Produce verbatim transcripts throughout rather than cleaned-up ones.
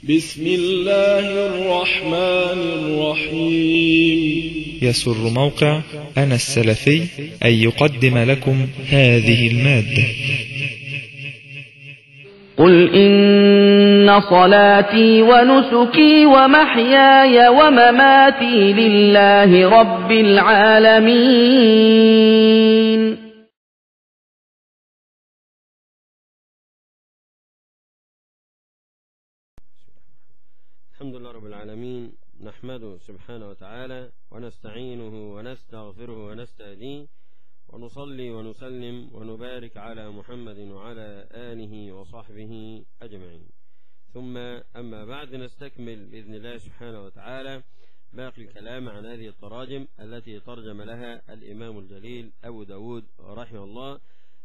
بسم الله الرحمن الرحيم. يسر موقع أنا السلفي أن يقدم لكم هذه المادة. قل إن صلاتي ونسكي ومحياي ومماتي لله رب العالمين. الحمد لله رب العالمين، نحمده سبحانه وتعالى ونستعينه ونستغفره ونستهديه، ونصلي ونسلم ونبارك على محمد وعلى آله وصحبه أجمعين. ثم أما بعد، نستكمل بإذن الله سبحانه وتعالى باقي الكلام عن هذه التراجم التي ترجم لها الإمام الجليل أبو داود رحمه الله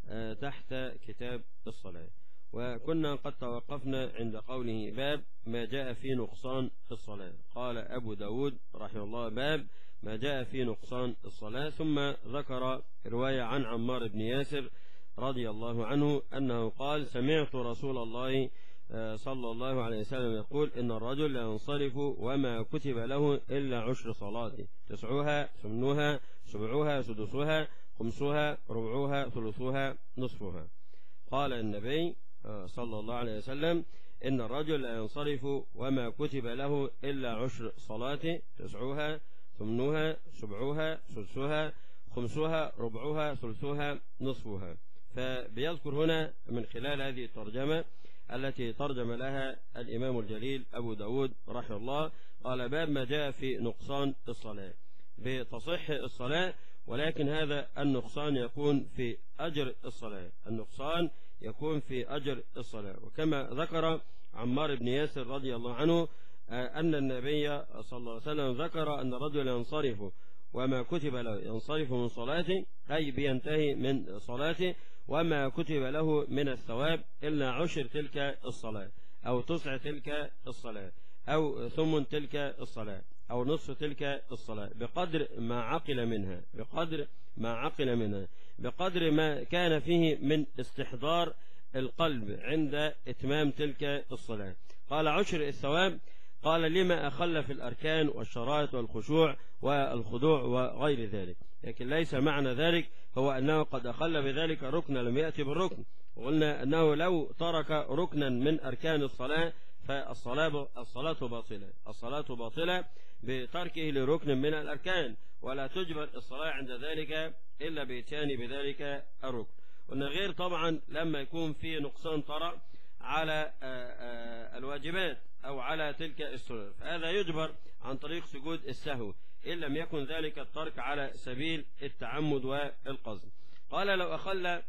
تحت كتاب الصلاة. وكنا قد توقفنا عند قوله باب ما جاء في نقصان الصلاة. قال أبو داود رحمه الله باب ما جاء في نقصان الصلاة، ثم ذكر رواية عن عمار بن ياسر رضي الله عنه أنه قال: سمعت رسول الله صلى الله عليه وسلم يقول: إن الرجل لا ينصرف وما كتب له إلا عشر صلاته، تسعها ثمنها سبعها سدسها خمسها ربعها ثلثها نصفها. قال النبي صلى الله عليه وسلم: إن الرجل لا ينصرف وما كتب له إلا عشر صلاته، تسعها ثمنها سبعها سدسها خمسها ربعها ثلثها نصفها. فبيذكر هنا من خلال هذه الترجمة التي ترجم لها الإمام الجليل أبو داود رحمه الله، قال: باب ما جاء في نقصان الصلاة. بتصح الصلاة، ولكن هذا النقصان يكون في أجر الصلاة، النقصان يكون في أجر الصلاة. وكما ذكر عمار بن ياسر رضي الله عنه أن النبي صلى الله عليه وسلم ذكر أن الرجل ينصرف وما كتب له، ينصرف من صلاته أي بينتهي من صلاته، وما كتب له من الثواب إلا عشر تلك الصلاة، أو تسع تلك الصلاة، أو ثمن تلك الصلاة، أو نصف تلك الصلاة، بقدر ما عقل منها، بقدر ما عقل منها بقدر ما كان فيه من استحضار القلب عند إتمام تلك الصلاة. قال: عشر الثواب. قال: لما أخل في الأركان والشرائط والخشوع والخضوع وغير ذلك. لكن ليس معنى ذلك هو أنه قد أخل بذلك ركنا لم يأتي بالركن. وقلنا أنه لو ترك ركنا من أركان الصلاة فالصلاة الصلاة باطلة، الصلاة باطلة بتركه لركن من الأركان، ولا تجبر الصلاة عند ذلك إلا بإتيان بذلك الركن. وأن غير طبعا لما يكون في نقصان طرأ على الواجبات أو على تلك السنن، فهذا يجبر عن طريق سجود السهو إن لم يكن ذلك الترك على سبيل التعمد والقصد. قال: لو أخل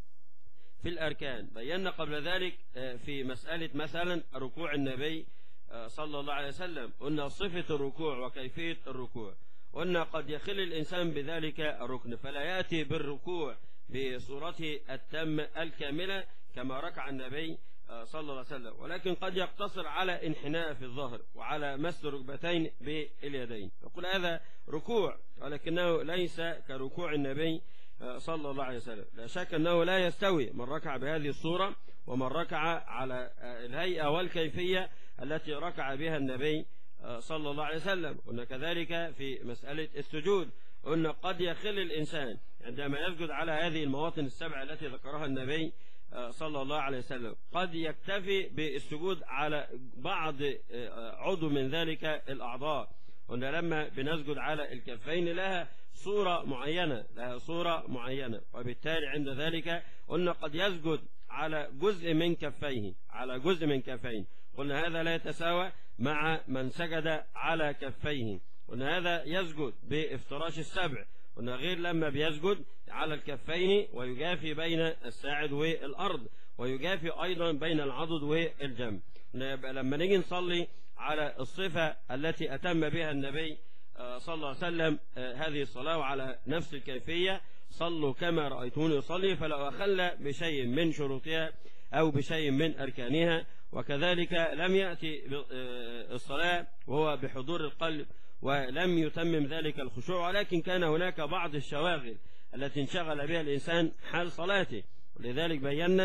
في الأركان. بينا قبل ذلك في مسألة مثلا ركوع النبي صلى الله عليه وسلم، قلنا صفة الركوع وكيفية الركوع، قلنا قد يخل الإنسان بذلك الركن فلا يأتي بالركوع بصورته التامة الكاملة كما ركع النبي صلى الله عليه وسلم، ولكن قد يقتصر على انحناء في الظهر وعلى مس ركبتين باليدين، يقول هذا ركوع، ولكنه ليس كركوع النبي صلى الله عليه وسلم. لا شك أنه لا يستوي من ركع بهذه الصورة ومن ركع على الهيئة والكيفية التي ركع بها النبي صلى الله عليه وسلم. قلنا كذلك في مسألة السجود، قلنا قد يخل الإنسان عندما يسجد على هذه المواطن السبع التي ذكرها النبي صلى الله عليه وسلم، قد يكتفي بالسجود على بعض عضو من ذلك الأعضاء. قلنا لما بنسجد على الكفين لها صورة معينة، لها صورة معينة، وبالتالي عند ذلك قلنا قد يسجد على جزء من كفيه، على جزء من كفين. قلنا هذا لا يتساوى مع من سجد على كفيه، قلنا هذا يسجد بافتراش السبع. قلنا غير لما بيسجد على الكفين ويجافي بين الساعد والأرض، ويجافي أيضا بين العضد والجنب. لما نيجي نصلي على الصفة التي أتم بها النبي صلى الله عليه وسلم هذه الصلاة وعلى نفس الكيفية، صلوا كما رأيتوني يصلي، فلو أخل بشيء من شروطها أو بشيء من أركانها. وكذلك لم يأتي الصلاة وهو بحضور القلب ولم يتمم ذلك الخشوع، ولكن كان هناك بعض الشواغل التي انشغل بها الإنسان حال صلاته. ولذلك بينا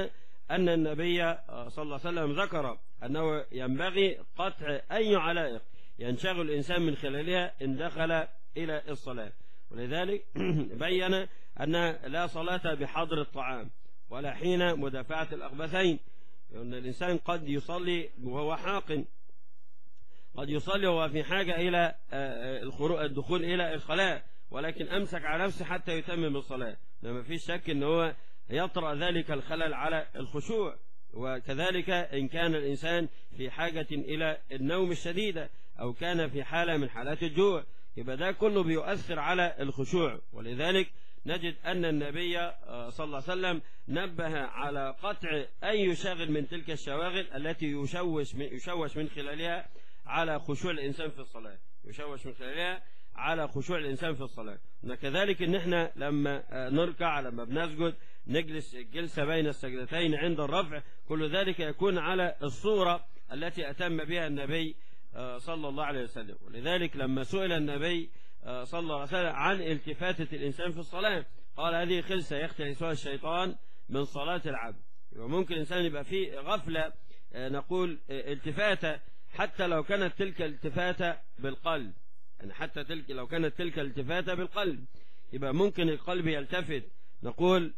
أن النبي صلى الله عليه وسلم ذكر أنه ينبغي قطع أي علائق ينشغل الإنسان من خلالها إن دخل إلى الصلاة. ولذلك بين أن لا صلاة بحضر الطعام ولا حين مدافعة الأخبثين، لأن الإنسان قد يصلي وهو حاقن، قد يصلي وهو في حاجة إلى الدخول إلى الخلاء، ولكن أمسك على نفسه حتى يتمم الصلاة. ما فيش شك أن هو يطرأ ذلك الخلل على الخشوع. وكذلك إن كان الإنسان في حاجة إلى النوم الشديدة أو كان في حالة من حالات الجوع، يبقى ده كله بيؤثر على الخشوع. ولذلك نجد أن النبي صلى الله عليه وسلم نبه على قطع أي شاغل من تلك الشواغل التي يشوش من, يشوش من خلالها على خشوع الإنسان في الصلاة، يشوش من خلالها على خشوع الإنسان في الصلاة. وكذلك إن إحنا لما نركع، لما بنسجد، نجلس الجلسة بين السجدتين عند الرفع، كل ذلك يكون على الصورة التي أتم بها النبي صلى الله عليه وسلم. ولذلك لما سئل النبي صلى الله عليه وسلم عن التفاتة الإنسان في الصلاة قال هذه خلسة يختلسها الشيطان من صلاة العبد. وممكن الإنسان يبقى فيه غفلة، نقول التفاتة، حتى لو كانت تلك التفاتة بالقلب، يعني حتى تلك لو كانت تلك التفاتة بالقلب، يبقى ممكن القلب يلتفت، نقول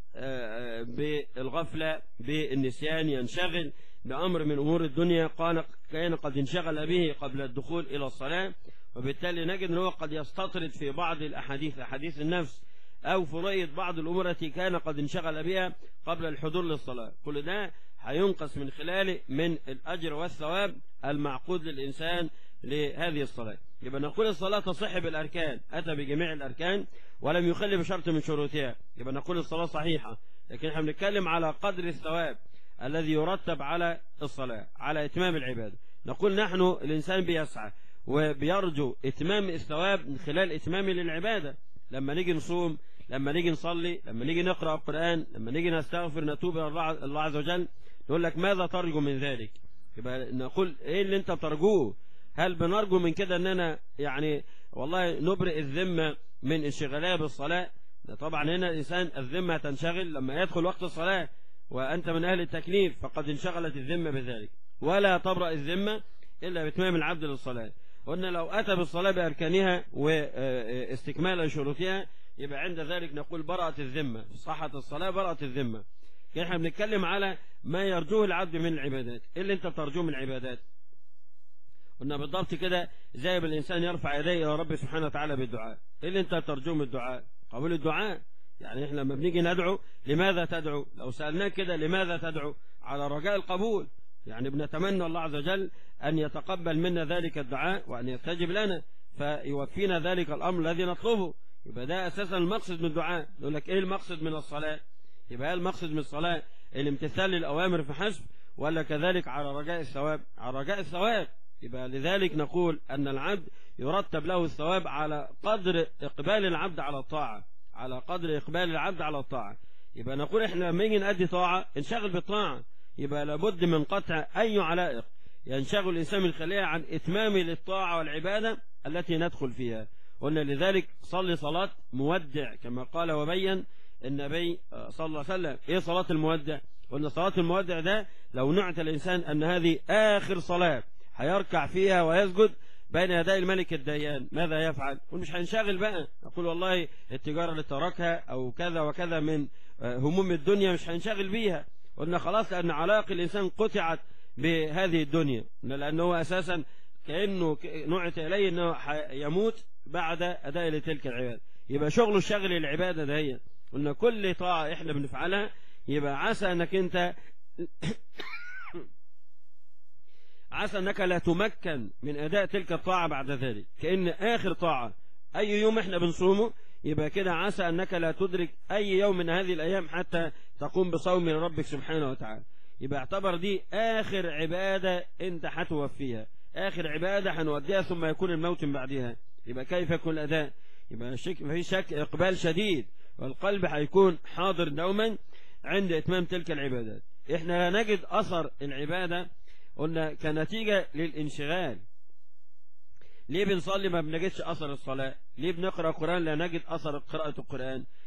بالغفلة، بالنسيان، ينشغل بأمر من أمور الدنيا كان قد انشغل به قبل الدخول إلى الصلاة. وبالتالي نجد أنه قد يستطرد في بعض الأحاديث، أحاديث النفس، أو في رؤية بعض الأمور التي كان قد انشغل بها قبل الحضور للصلاة. كل ده هينقص من خلاله من الأجر والثواب المعقود للإنسان لهذه الصلاة. يبقى نقول الصلاة تصح بالأركان، أتى بجميع الأركان ولم يخل بشرط من شروطها، يبقى نقول الصلاة صحيحة. لكن احنا بنتكلم على قدر الثواب الذي يرتب على الصلاة، على إتمام العبادة. نقول نحن الإنسان بيسعى وبيرجو إتمام الثواب من خلال إتمام للعبادة. لما نيجي نصوم، لما نيجي نصلي، لما نيجي نقرأ القرآن، لما نيجي نستغفر، نتوب إلى الله عز وجل، نقول لك ماذا ترجو من ذلك؟ يبقى نقول إيه اللي أنت ترجوه؟ هل بنرجو من كده أننا يعني والله نبرئ الذمة من انشغالها بالصلاة؟ طبعا هنا الإنسان الذمة تنشغل لما يدخل وقت الصلاة وأنت من أهل التكليف، فقد انشغلت الذمة بذلك. ولا تبرأ الذمة إلا بإتمام العبد للصلاة. قلنا لو أتى بالصلاة بأركانها واستكمال شروطها، يبقى عند ذلك نقول برأت الذمة، صحة الصلاة برأت الذمة. يعني احنا بنتكلم على ما يرجوه العبد من العبادات. إيه اللي أنت ترجوه من العبادات؟ قلنا بالضبط كده زي الإنسان يرفع يديه إلى رب سبحانه وتعالى بالدعاء. إيه اللي أنت ترجوه من الدعاء؟ قبول الدعاء. يعني احنا لما بنيجي ندعو، لماذا تدعو؟ لو سألناك كده لماذا تدعو؟ على رجاء القبول. يعني بنتمنى الله عز وجل أن يتقبل منا ذلك الدعاء وأن يستجب لنا فيوفينا ذلك الأمر الذي نطلبه. يبقى ده أساسا المقصد من الدعاء. نقول لك إيه المقصد من الصلاة؟ يبقى المقصد من الصلاة الامتثال للأوامر فحسب، ولا كذلك على رجاء الثواب؟ على رجاء الثواب. يبقى لذلك نقول أن العبد يرتب له الثواب على قدر إقبال العبد على الطاعة، على قدر إقبال العبد على الطاعة. يبقى نقول إحنا لما نيجي نأدي طاعة انشغل بالطاعة، يبقى لابد من قطع أي علائق ينشغل الإنسان من خلالها عن إتمام للطاعة والعبادة التي ندخل فيها. قلنا لذلك صلي صلاة مودع كما قال وبين النبي صلى الله عليه وسلم. إيه صلاة المودع؟ قلنا صلاة المودع ده لو نعت الإنسان أن هذه آخر صلاة هيركع فيها ويسجد بين يدي الملك الديان، ماذا يفعل؟ ومش هينشغل بقى نقول والله التجارة اللي تركها أو كذا وكذا من هموم الدنيا مش هينشغل بيها. قلنا خلاص لأن علاقة الإنسان قطعت بهذه الدنيا، لأنه أساسا كأنه نعت إليه أنه يموت بعد أداء لتلك العبادة. يبقى شغله الشغل العبادة ده هي. قلنا كل طاعة إحنا بنفعلها يبقى عسى أنك أنت عسى أنك لا تمكن من أداء تلك الطاعة بعد ذلك. كأن آخر طاعة أي يوم إحنا بنصومه يبقى كده عسى أنك لا تدرك أي يوم من هذه الأيام حتى تقوم بصوم لربك سبحانه وتعالى. يبقى اعتبر دي آخر عبادة أنت هتوفيها، آخر عبادة هنوديها ثم يكون الموت من بعدها. يبقى كيف يكون الأداء؟ يبقى شك في شك إقبال شديد، والقلب هيكون حاضر دوما عند إتمام تلك العبادات. إحنا لا نجد أثر العبادة قلنا كنتيجة للانشغال. ليه بنصلي ما بنجدش أثر الصلاة؟ ليه بنقرأ القرآن لا نجد أثر قراءة القرآن؟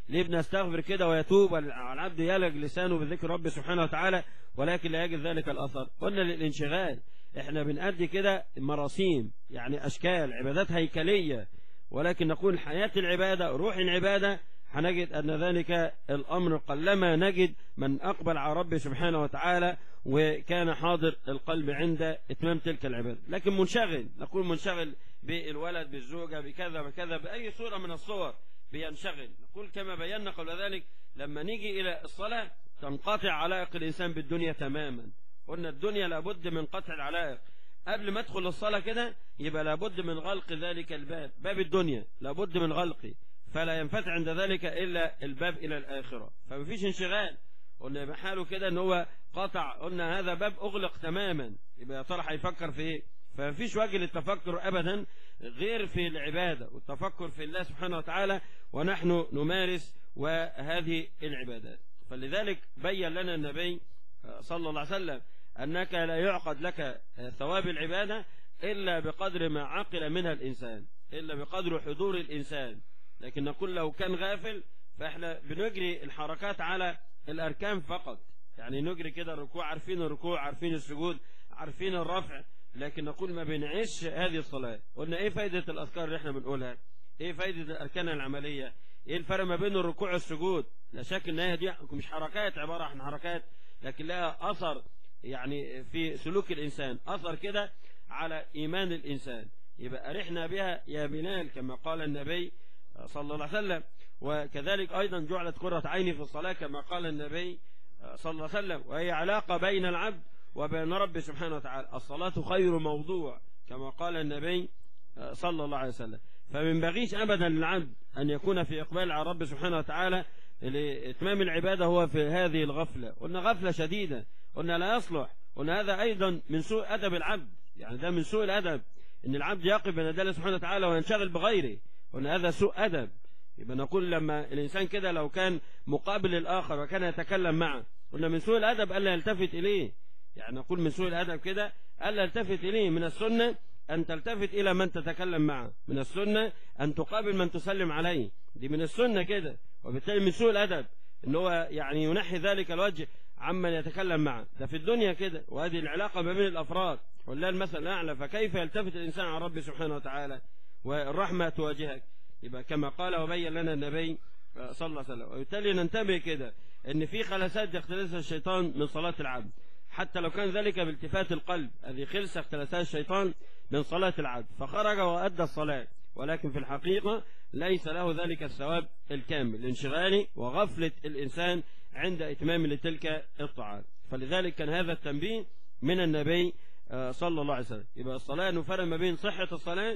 ليه بنستغفر كده ويتوب والعبد يلج لسانه بذكر ربه سبحانه وتعالى ولكن لا يجد ذلك الأثر؟ قلنا للانشغال. احنا بنأدي كده مراسيم، يعني أشكال عبادات هيكلية، ولكن نقول حياة العبادة روح العبادة هنجد أن ذلك الأمر قلما نجد من أقبل على ربه سبحانه وتعالى وكان حاضر القلب عند إتمام تلك العبادة. لكن منشغل، نقول منشغل بالولد بالزوجة بكذا بكذا بأي صورة من الصور بينشغل. نقول كما بينا قبل ذلك لما نيجي إلى الصلاة تنقطع علائق الإنسان بالدنيا تماما. قلنا الدنيا لابد من قطع العلائق. قبل ما ادخل الصلاة كده يبقى لابد من غلق ذلك الباب، باب الدنيا لابد من غلقه، فلا ينفتح عند ذلك إلا الباب إلى الآخرة، فمفيش انشغال. قلنا يبقى حاله كده ان هو قطع، قلنا هذا باب أغلق تماما، يبقى يا ترى هيفكر في ايه؟ فمفيش وجه للتفكر أبدا غير في العبادة والتفكر في الله سبحانه وتعالى ونحن نمارس وهذه العبادات. فلذلك بين لنا النبي صلى الله عليه وسلم أنك لا يعقد لك ثواب العبادة إلا بقدر ما عقل منها الإنسان، إلا بقدر حضور الإنسان. لكن نقول لو كان غافل فإحنا بنجري الحركات على الأركان فقط، يعني نجري كده الركوع، عارفين الركوع عارفين السجود عارفين الرفع، لكن نقول ما بنعيش هذه الصلاة. قلنا إيه فايدة الأذكار اللي إحنا بنقولها؟ إيه فايدة الأركان العملية؟ إيه الفرق ما بين الركوع والسجود؟ لا شك إن هي دي مش حركات، عبارة عن حركات لكن لها أثر يعني في سلوك الإنسان، أثر كده على إيمان الإنسان. يبقى أرحنا بها يا بلال كما قال النبي صلى الله عليه وسلم. وكذلك أيضا جعلت قرة عيني في الصلاة كما قال النبي صلى الله عليه وسلم، وهي علاقة بين العبد وبين ربه سبحانه وتعالى. الصلاة خير موضوع كما قال النبي صلى الله عليه وسلم. فمن بغيش أبدا للعبد أن يكون في إقبال على ربه سبحانه وتعالى لإتمام العبادة هو في هذه الغفلة. قلنا غفلة شديدة، قلنا لا يصلح، قلنا هذا أيضا من سوء أدب العبد، يعني ده من سوء الأدب إن العبد يقف بين يدي الله سبحانه وتعالى وينشغل بغيره، قلنا هذا سوء أدب. يبقى نقول لما الإنسان كده لو كان مقابل الآخر وكان يتكلم معه، قلنا من سوء الأدب ألا يلتفت إليه، يعني نقول من سوء الأدب كده ألا يلتفت إليه. من السنة أن تلتفت إلى من تتكلم معه، من السنة أن تقابل من تسلم عليه، دي من السنة كده. وبالتالي من سوء الأدب إن هو يعني ينحي ذلك الوجه عمن يتكلم معه، ده في الدنيا كده. وهذه العلاقة ما بين الأفراد، ولله المثل الأعلى، فكيف يلتفت الإنسان عن ربه سبحانه وتعالى والرحمة تواجهك؟ يبقى كما قال وبين لنا النبي صلى الله عليه وسلم. وبالتالي ننتبه كده ان في خلسات يختلسها الشيطان من صلاة العبد، حتى لو كان ذلك بالتفات القلب، هذه خلسة اختلسها الشيطان من صلاة العبد فخرج وأدى الصلاة، ولكن في الحقيقة ليس له ذلك الثواب الكامل لانشغاله وغفلة الإنسان عند إتمام لتلك الطاعات. فلذلك كان هذا التنبيه من النبي صلى الله عليه وسلم. يبقى الصلاة نفرق ما بين صحة الصلاة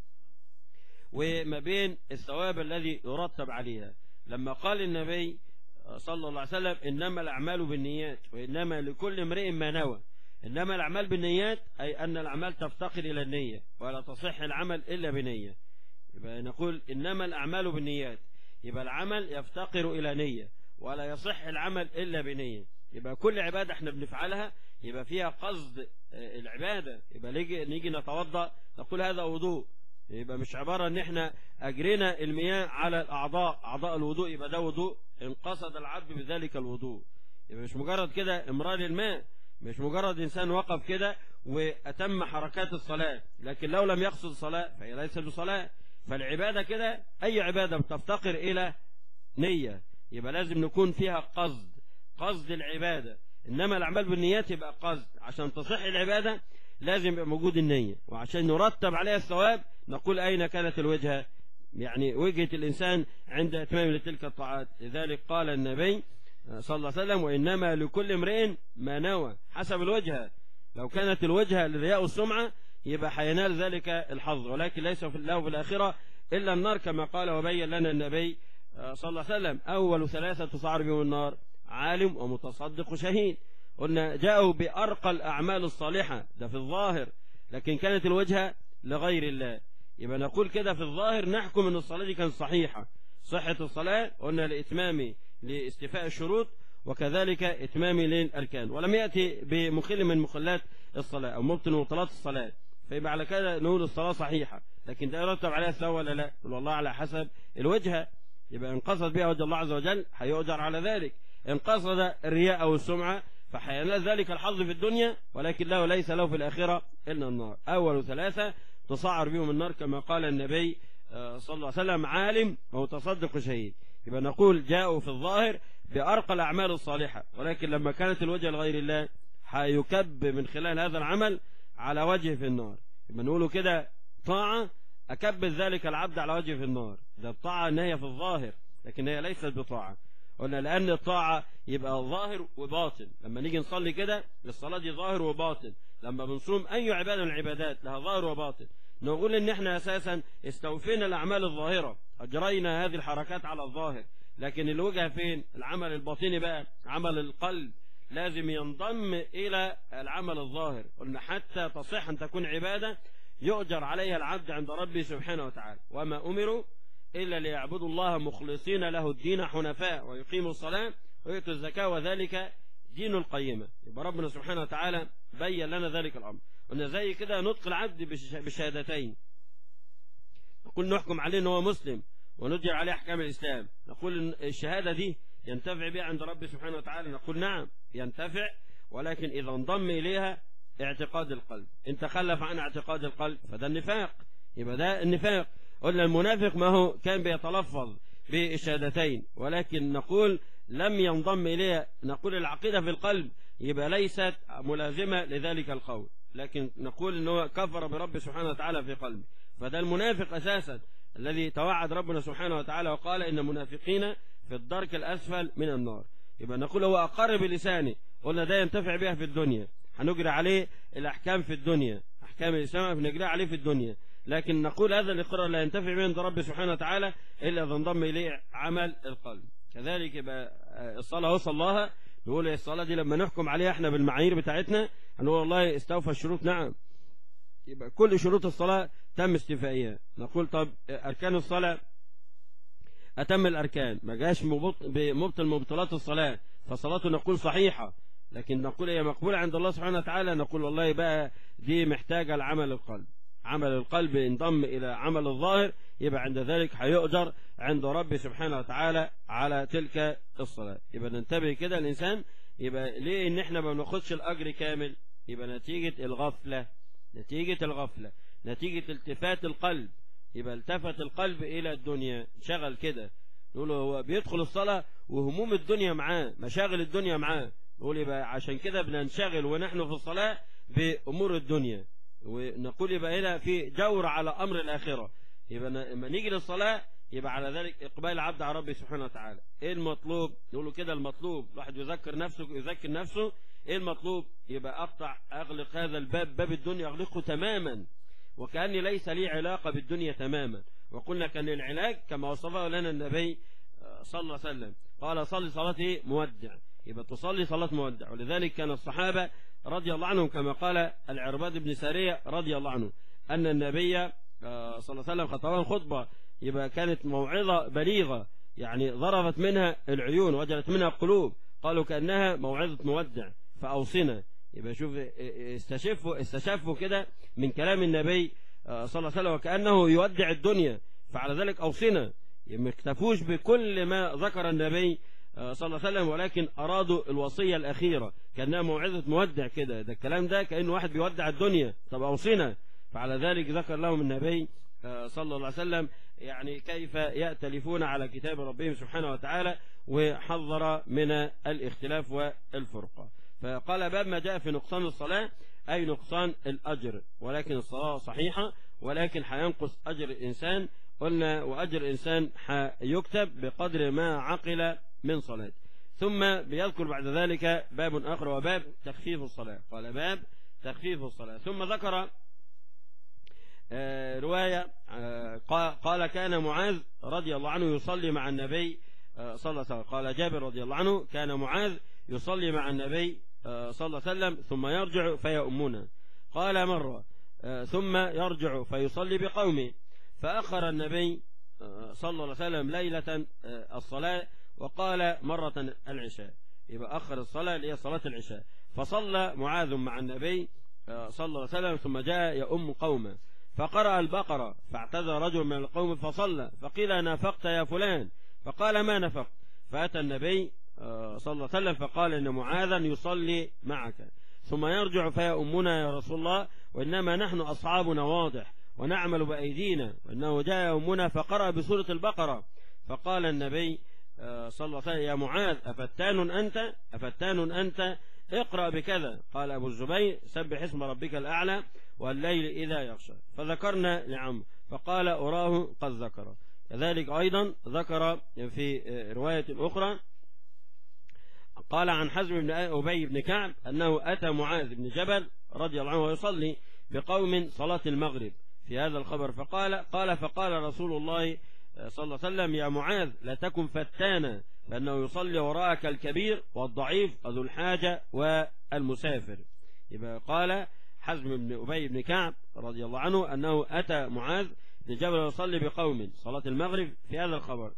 وما بين الثواب الذي يرتب عليها. لما قال النبي صلى الله عليه وسلم إنما الأعمال بالنيات وإنما لكل امرئ ما نوى، إنما الأعمال بالنيات أي أن الأعمال تفتقر إلى النية ولا تصح العمل إلا بنية. يبقى نقول إنما الأعمال بالنيات، يبقى العمل يفتقر إلى نية ولا يصح العمل إلا بنية. يبقى كل عبادة احنا بنفعلها يبقى فيها قصد العبادة. يبقى نيجي نتوضأ نقول هذا وضوء، يبقى مش عبارة ان احنا اجرينا المياه على الاعضاء، اعضاء الوضوء يبقى ده وضوء، ان قصد العبد بذلك الوضوء. يبقى مش مجرد كده امرار الماء، مش مجرد انسان وقف كده واتم حركات الصلاة، لكن لو لم يقصد الصلاة فهي ليست بصلاة. فالعبادة كده اي عبادة بتفتقر الى نية، يبقى لازم نكون فيها قصد، قصد العبادة. انما الاعمال بالنيات يبقى قصد، عشان تصح العبادة لازم يبقى موجود النية، وعشان نرتب عليها الثواب نقول أين كانت الوجهة، يعني وجهة الإنسان عند إتمام لتلك الطاعات. لذلك قال النبي صلى الله عليه وسلم وإنما لكل امرئ ما نوى، حسب الوجهة. لو كانت الوجهة للرياء والسمعة يبقى حينال ذلك الحظ، ولكن ليس له في الآخرة إلا النار كما قال وبين لنا النبي صلى الله عليه وسلم أول ثلاثة تصعر بهم النار عالم ومتصدق وشهيد. قلنا جاءوا بأرقى الأعمال الصالحة ده في الظاهر، لكن كانت الوجهة لغير الله. يبقى نقول كده في الظاهر نحكم أن الصلاة دي كانت صحيحة، صحة الصلاة قلنا لإتمام لاستيفاء الشروط وكذلك إتمام للأركان، ولم يأتي بمخل من مخلات الصلاة أو مبطن مبطلات الصلاة، فيبقى على كده نقول الصلاة صحيحة. لكن ده يرتب عليها الثواب ولا لا؟ والله على حسب الوجهة. يبقى إن قصد بها وجه الله عز وجل هيؤجر على ذلك، إن قصد الرياء أو السمعة فحينال ذلك الحظ في الدنيا، ولكن له ليس له في الآخرة إلا النار. أول ثلاثة تصعر بهم النار كما قال النبي صلى الله عليه وسلم: عالم ومتصدق شهيد. يبقى نقول جاءوا في الظاهر بأرقى الأعمال الصالحة، ولكن لما كانت الوجه لغير الله هيكب من خلال هذا العمل على وجهه في النار. يبقى نقوله كده طاعة أكب ذلك العبد على وجهه في النار. ده الطاعة إن هي في الظاهر، لكن هي ليست بطاعة. قلنا لأن الطاعة يبقى ظاهر وباطن. لما نيجي نصلي كده الصلاة دي ظاهر وباطن، لما بنصوم أي عبادة من العبادات لها ظاهر وباطن. نقول إن إحنا أساسا استوفينا الأعمال الظاهرة، أجرينا هذه الحركات على الظاهر، لكن الوجه فين؟ العمل الباطني بقى، عمل القلب لازم ينضم إلى العمل الظاهر. قلنا حتى تصح أن تكون عبادة يؤجر عليها العبد عند ربه سبحانه وتعالى. وما أمروا إلا ليعبدوا الله مخلصين له الدين حنفاء ويقيموا الصلاة ويؤتوا الزكاة وذلك دين القيمة. يبقى ربنا سبحانه وتعالى بين لنا ذلك الأمر. قلنا زي كده نطق العبد بالشهادتين، نقول نحكم عليه أنه مسلم ونجر عليه أحكام الإسلام، نقول الشهادة دي ينتفع بها عند ربه سبحانه وتعالى، نقول نعم ينتفع، ولكن إذا انضم إليها اعتقاد القلب، إن تخلف عن اعتقاد القلب فده النفاق. يبقى ده النفاق. قلنا المنافق ما هو كان بيتلفظ بالشهادتين، ولكن نقول لم ينضم إليها، نقول العقيدة في القلب يبقى ليست ملازمة لذلك القول، لكن نقول أنه كفر برب سبحانه وتعالى في قلبه. فده المنافق أساسا الذي توعد ربنا سبحانه وتعالى وقال إن المنافقين في الدرك الأسفل من النار. يبقى نقول هو أقر بلسانه، قلنا ده ينتفع بها في الدنيا، هنجري عليه الأحكام في الدنيا، أحكام الإسلام بنجري عليه في الدنيا، لكن نقول هذا الإقرار لا ينتفع به عند رب سبحانه وتعالى إلا إذا انضم إليه عمل القلب. كذلك يبقى الصلاة وصل لها، نقول الصلاة دي لما نحكم عليها احنا بالمعايير بتاعتنا هنقول والله استوفى الشروط، نعم، يبقى كل شروط الصلاة تم استيفائها. نقول طب أركان الصلاة أتم الأركان، ما جاش بمبطل مبطلات الصلاة فصلاته نقول صحيحة، لكن نقول هي مقبولة عند الله سبحانه وتعالى، نقول والله بقى دي محتاجة لعمل القلب. عمل القلب انضم إلى عمل الظاهر، يبقى عند ذلك هيؤجر عند رب سبحانه وتعالى على تلك الصلاة. يبقى ننتبه كده الإنسان، يبقى ليه إن احنا ما بناخدش الأجر كامل؟ يبقى نتيجة الغفلة، نتيجة الغفلة، نتيجة التفات القلب. يبقى التفت القلب إلى الدنيا، شغل كده، نقول هو بيدخل الصلاة وهموم الدنيا معاه، مشاغل الدنيا معاه، نقول يبقى عشان كده بننشغل ونحن في الصلاة بأمور الدنيا، ونقول يبقى هنا في جور على أمر الآخرة. يبقى لما نيجي للصلاة يبقى على ذلك إقبال العبد على ربه سبحانه وتعالى. إيه المطلوب؟ نقوله كده المطلوب، الواحد يذكر نفسه يذكر نفسه إيه المطلوب؟ يبقى أقطع أغلق هذا الباب، باب الدنيا أغلقه تماما، وكأني ليس لي علاقة بالدنيا تماما. وقلنا كان العلاج كما وصفه لنا النبي صلى الله عليه وسلم، قال صلي صلاة مودع، يبقى تصلي صلاة مودع. ولذلك كان الصحابة رضي الله عنهم كما قال العرباد بن سارية رضي الله عنه أن النبي صلى الله عليه وسلم خطبهم خطبة يبقى كانت موعظة بليغة، يعني ضربت منها العيون وجلت منها القلوب، قالوا كأنها موعظة مودع فأوصنا. يبقى شوف استشفوا استشفوا كده من كلام النبي صلى الله عليه وسلم وكأنه يودع الدنيا، فعلى ذلك أوصنا. ما اكتفوش بكل ما ذكر النبي صلى الله عليه وسلم، ولكن أرادوا الوصية الأخيرة كأنها موعظة مودع كده، ده الكلام ده كأنه واحد بيودع الدنيا، طب أوصنا. فعلى ذلك ذكر لهم النبي صلى الله عليه وسلم يعني كيف يأتلفون على كتاب ربهم سبحانه وتعالى، وحذر من الاختلاف والفرقة. فقال باب ما جاء في نقصان الصلاة، أي نقصان الأجر، ولكن الصلاة صحيحة ولكن حينقص أجر الإنسان. قلنا وأجر الإنسان حيكتب بقدر ما عقل من صلاة. ثم بيذكر بعد ذلك باب آخر وباب تخفيف الصلاة، قال باب تخفيف الصلاة. ثم ذكر رواية قال كان معاذ رضي الله عنه يصلي مع النبي صلى الله عليه وسلم، قال جابر رضي الله عنه كان معاذ يصلي مع النبي صلى الله عليه وسلم ثم يرجع فيؤمنا. قال مرة ثم يرجع فيصلي بقومه، فأخر النبي صلى الله عليه وسلم ليلة الصلاة وقال مرة العشاء، يبقى أخر الصلاة اللي هي صلاة العشاء. فصلى معاذ مع النبي صلى الله عليه وسلم ثم جاء يؤم قومه فقرأ البقرة، فاعتذر رجل من القوم فصلى، فقيل نافقت يا فلان، فقال ما نفقت. فأتى النبي صلى الله عليه وسلم فقال إن معاذا يصلي معك ثم يرجع فيؤمنا يا رسول الله، وإنما نحن أصحابنا واضح ونعمل بأيدينا، وإنه جاء يؤمنا فقرأ بسورة البقرة. فقال النبي صلى الله عليه وسلم يا معاذ أفتان أنت أفتان أنت اقرأ بكذا. قال أبو الزبير سبح اسم ربك الأعلى والليل إذا يغشى. فذكرنا لعمرو فقال أراه قد ذكر. كذلك أيضا ذكر في رواية أخرى قال عن حزم بن أبي بن كعب أنه أتى معاذ بن جبل رضي الله عنه ويصلي بقوم صلاة المغرب في هذا الخبر. فقال قال فقال رسول الله صلى الله عليه وسلم يا معاذ لا تكن فتانا، فإنه يصلي وراءك الكبير والضعيف وذو الحاجة والمسافر. يبقى قال حزم بن أبي بن كعب رضي الله عنه أنه أتى معاذ بن جبل يصلي بقوم صلاة المغرب في هذا الخبر،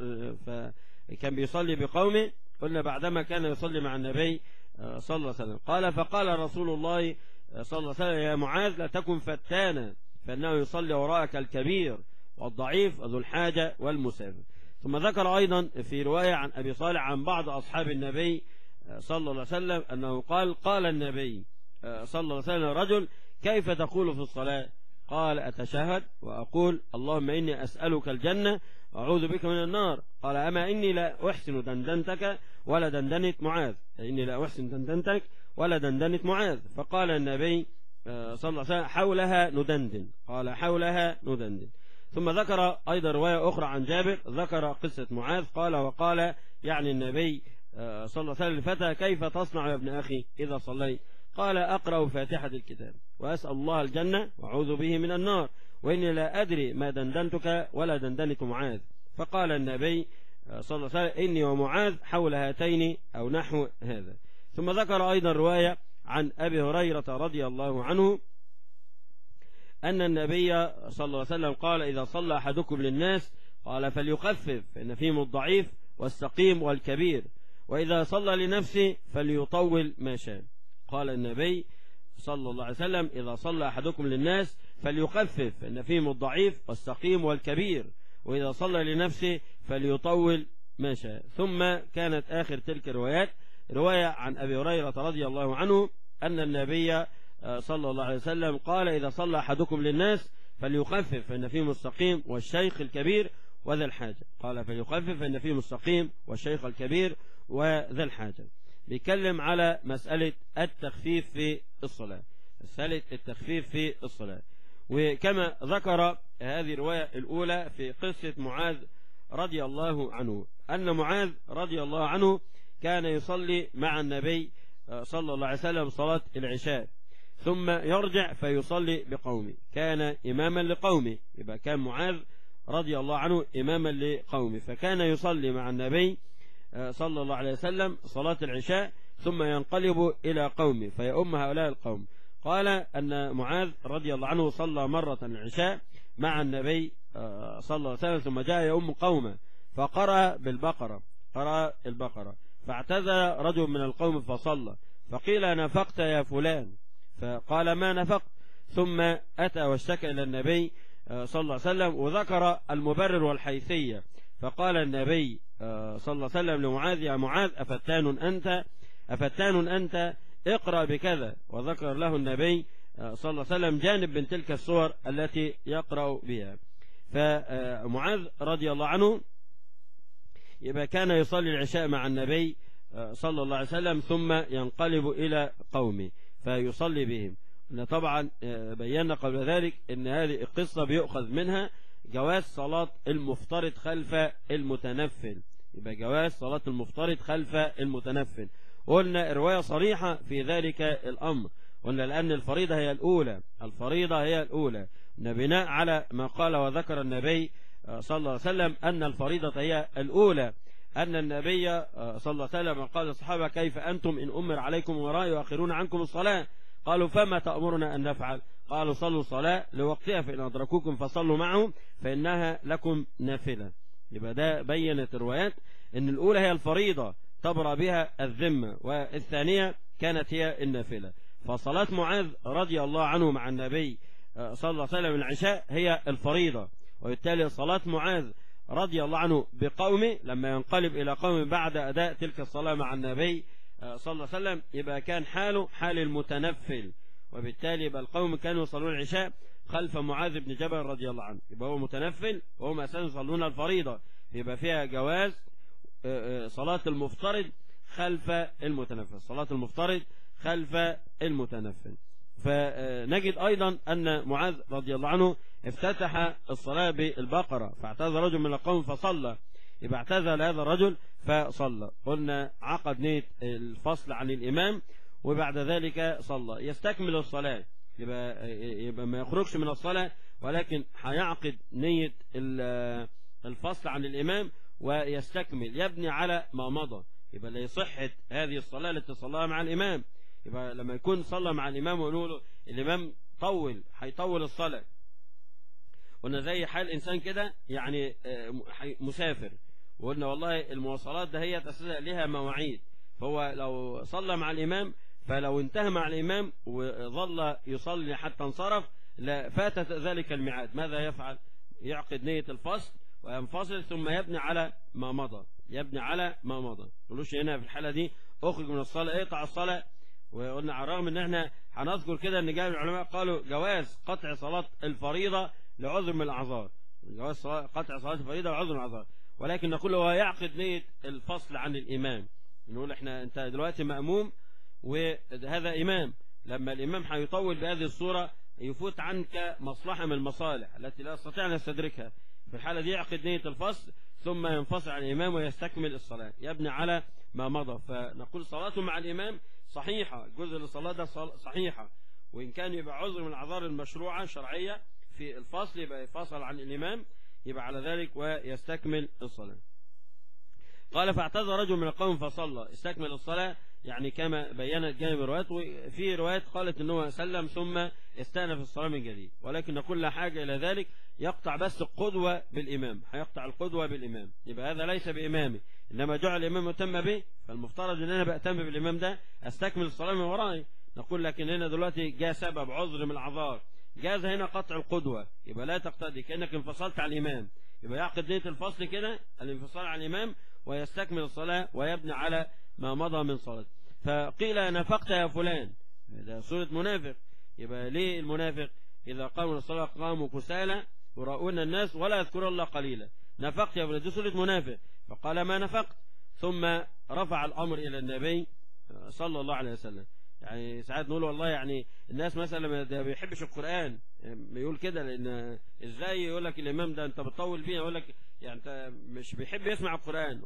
فكان بيصلي بقومه. قلنا بعدما كان يصلي مع النبي صلى الله عليه وسلم. قال فقال رسول الله صلى الله عليه وسلم يا معاذ لا تكن فتانا، فإنه يصلي وراءك الكبير والضعيف وذو الحاجة والمسافر. ثم ذكر أيضا في رواية عن أبي صالح عن بعض أصحاب النبي صلى الله عليه وسلم أنه قال قال النبي صلى الله عليه وسلم رجل كيف تقول في الصلاة؟ قال أتشهد وأقول اللهم إني أسألك الجنة وأعوذ بك من النار. قال أما إني لا أحسن دندنتك ولا دندنت معاذ، إني لا أحسن دندنتك ولا دندنت معاذ. فقال النبي صلى الله عليه وسلم حولها ندندن. قال حولها ندندن. ثم ذكر أيضا رواية أخرى عن جابر ذكر قصة معاذ قال وقال يعني النبي صلى الله عليه وسلم الفتى كيف تصنع يا ابن أخي إذا صليت؟ قال أقرأ فاتحة الكتاب وأسأل الله الجنة وأعوذ به من النار، وإني لا أدري ما دندنتك ولا دندنت معاذ. فقال النبي صلى الله عليه وسلم إني ومعاذ حول هاتين أو نحو هذا. ثم ذكر أيضا رواية عن أبي هريرة رضي الله عنه أن النبي صلى الله عليه وسلم قال إذا صلى أحدكم للناس قال فليخفف فإن فيهم الضعيف والسقيم والكبير، وإذا صلى لنفسه فليطول ما شاء. قال النبي صلى الله عليه وسلم إذا صلى أحدكم للناس فليخفف فإن فيهم الضعيف والسقيم والكبير، وإذا صلى لنفسه فليطول ما شاء. ثم كانت آخر تلك الروايات رواية عن أبي هريرة رضي الله عنه أن النبي صلى الله عليه وسلم قال إذا صلى أحدكم للناس فليخفف فإن فيهم السقيم والشيخ الكبير وذا الحاجة. قال فليخفف فإن فيهم السقيم والشيخ الكبير وذا الحاجة. بيتكلم على مسألة التخفيف في الصلاة، مسألة التخفيف في الصلاة. وكما ذكر هذه الرواية الأولى في قصة معاذ رضي الله عنه أن معاذ رضي الله عنه كان يصلي مع النبي صلى الله عليه وسلم صلاة العشاء ثم يرجع فيصلي بقومه، كان إماما لقومه. يبقى كان معاذ رضي الله عنه إماما لقومه، فكان يصلي مع النبي صلى الله عليه وسلم صلاة العشاء ثم ينقلب إلى قومه فيؤم هؤلاء القوم. قال أن معاذ رضي الله عنه صلى مرة العشاء مع النبي صلى الله عليه وسلم ثم جاء يؤم قومه فقرأ بالبقرة قرأ البقرة فاعتذر رجل من القوم فصلى، فقيل نفقت يا فلان؟ فقال ما نفقت. ثم أتى واشتكى إلى النبي صلى الله عليه وسلم وذكر المبرر والحيثية. فقال النبي صلى الله عليه وسلم لمعاذ يا معاذ أفتان أنت أفتان أنت اقرأ بكذا، وذكر له النبي صلى الله عليه وسلم جانب من تلك الصور التي يقرأ بها. فمعاذ رضي الله عنه يبقى كان يصلي العشاء مع النبي صلى الله عليه وسلم ثم ينقلب إلى قومه فيصلي بهم. طبعا بينا قبل ذلك ان هذه القصة بيؤخذ منها جواز صلاة المفترض خلف المتنفل. يبقى جواز صلاة المفترض خلف المتنفل. قلنا الرواية صريحة في ذلك الأمر، قلنا لأن الفريضة هي الأولى الفريضة هي الأولى بناء على ما قال وذكر النبي صلى الله عليه وسلم أن الفريضة هي الأولى، أن النبي صلى الله عليه وسلم قال للصحابة كيف أنتم إن أمر عليكم وراء يؤخرون عنكم الصلاة؟ قالوا فما تأمرنا أن نفعل؟ قالوا صلوا الصلاة لوقتها فإن أدركوكم فصلوا معهم فإنها لكم نافلة. يبقى ده بينت الروايات أن الأولى هي الفريضة تبرأ بها الذمة، والثانية كانت هي النافلة. فصلاة معاذ رضي الله عنه مع النبي صلى الله عليه وسلم العشاء هي الفريضة، وبالتالي صلاة معاذ رضي الله عنه بقومه لما ينقلب إلى قوم بعد أداء تلك الصلاة مع النبي صلى الله عليه وسلم، يبقى كان حاله حال المتنفل، وبالتالي يبقى القوم كانوا يصلون العشاء خلف معاذ بن جبل رضي الله عنه، يبقى هو متنفل وهم أساسا يصلون الفريضة، يبقى فيها جواز صلاة المفترض خلف المتنفل، صلاة المفترض خلف المتنفل. فنجد أيضا أن معاذ رضي الله عنه افتتح الصلاة بالبقرة، فاعتذر رجل من القوم فصلى، يبقى اعتذر هذا الرجل فصلى، قلنا عقد نية الفصل عن الإمام وبعد ذلك صلى، يستكمل الصلاة، يبقى, يبقى ما يخرجش من الصلاة، ولكن هيعقد نية الفصل عن الإمام ويستكمل، يبني على ما مضى، يبقى لصحة هذه الصلاة التي صلاها مع الإمام. يبقى لما يكون صلى مع الإمام ويقولوا له الإمام طول، هيطول الصلاة، قلنا زي حال إنسان كده يعني مسافر، وقلنا والله المواصلات ده هي تسلسل لها مواعيد، فهو لو صلى مع الإمام، فلو انتهى مع الإمام وظل يصلي حتى انصرف لا فاتت ذلك الميعاد، ماذا يفعل؟ يعقد نية الفصل وينفصل ثم يبني على ما مضى، يبني على ما مضى، تقولوش هنا في الحالة دي اخرج من الصلاة اقطع الصلاة. وقلنا على الرغم ان احنا هنذكر كده ان جاء العلماء قالوا جواز قطع صلاة الفريضة لعذر من الاعذار، جواز قطع صلاة الفريضة لعذر من الاعذار، ولكن نقول هو يعقد نية الفصل عن الامام، نقول احنا انت دلوقتي مأموم وهذا امام، لما الامام هيطول بهذه الصورة يفوت عنك مصلحة من المصالح التي لا يستطيع ان يستدركها، في الحالة دي يعقد نية الفصل ثم ينفصل عن الامام ويستكمل الصلاة، يبني على ما مضى. فنقول صلاته مع الامام صحيحة، جزء الصلاة ده صحيحة، وإن كان يبقى عذر من الأعذار المشروعة شرعية في الفصل يبقى يفصل عن الإمام، يبقى على ذلك ويستكمل الصلاة. قال فاعتذر رجل من القوم فصلى، استكمل الصلاة يعني كما بينت جانب الروايات، وفي روايات قالت أنه سلم ثم استأنف الصلاة من جديد، ولكن نقول لا حاجة إلى ذلك، يقطع بس القدوة بالإمام، هيقطع القدوة بالإمام، يبقى هذا ليس بإمامي، إنما جعل الإمام مهتم به، فالمفترض أن أنا بأتم بالإمام ده أستكمل الصلاة من ورائي. نقول لكن هنا دلوقتي جاء سبب عذر من الأعذار، جاز هنا قطع القدوة، يبقى لا تقتدي كأنك انفصلت عن الإمام، يبقى يعقد نية الفصل كده الانفصال عن الإمام ويستكمل الصلاة ويبني على ما مضى من صلاة. فقيل نفقت يا فلان، ده سورة منافق، يبقى ليه المنافق إذا قاموا الصلاة قاموا كسالى وراؤون الناس ولا يذكرون الله قليلا، نفقت يا فلان، دي سورة منافق، فقال ما نفقت، ثم رفع الأمر إلى النبي صلى الله عليه وسلم. يعني ساعات نقول والله يعني الناس مثلا ما بيحبش القرآن يقول كده، لأن إزاي يقول لك الإمام ده أنت بتطول فيه، يقول لك يعني أنت مش بيحب يسمع القرآن،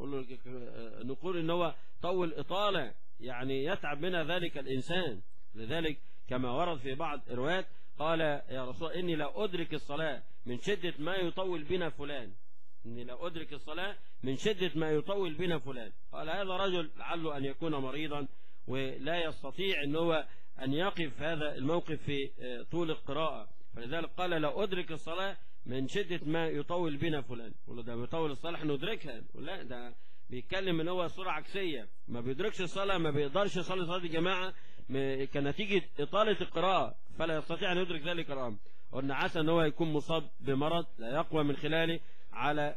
نقول إن هو طول إطالة يعني يتعب منها ذلك الإنسان. لذلك كما ورد في بعض الروايات قال يا رسول إني لا أدرك الصلاة من شدة ما يطول بنا فلان، إني لا أدرك الصلاة من شدة ما يطول بنا فلان. قال هذا رجل لعله أن يكون مريضا ولا يستطيع أن هو أن يقف هذا الموقف في طول القراءة، فلذلك قال لا أدرك الصلاة من شدة ما يطول بنا فلان. قال ده بيطول الصلاة ندركها، لا ده بيتكلم ان هو صورة عكسية، ما بيدركش الصلاة، ما بيقدرش يصلي صلاة الجماعة كنتيجة إطالة القراءة، فلا يستطيع أن يدرك ذلك الأمر. قلنا عسى ان هو يكون مصاب بمرض لا يقوى من خلاله على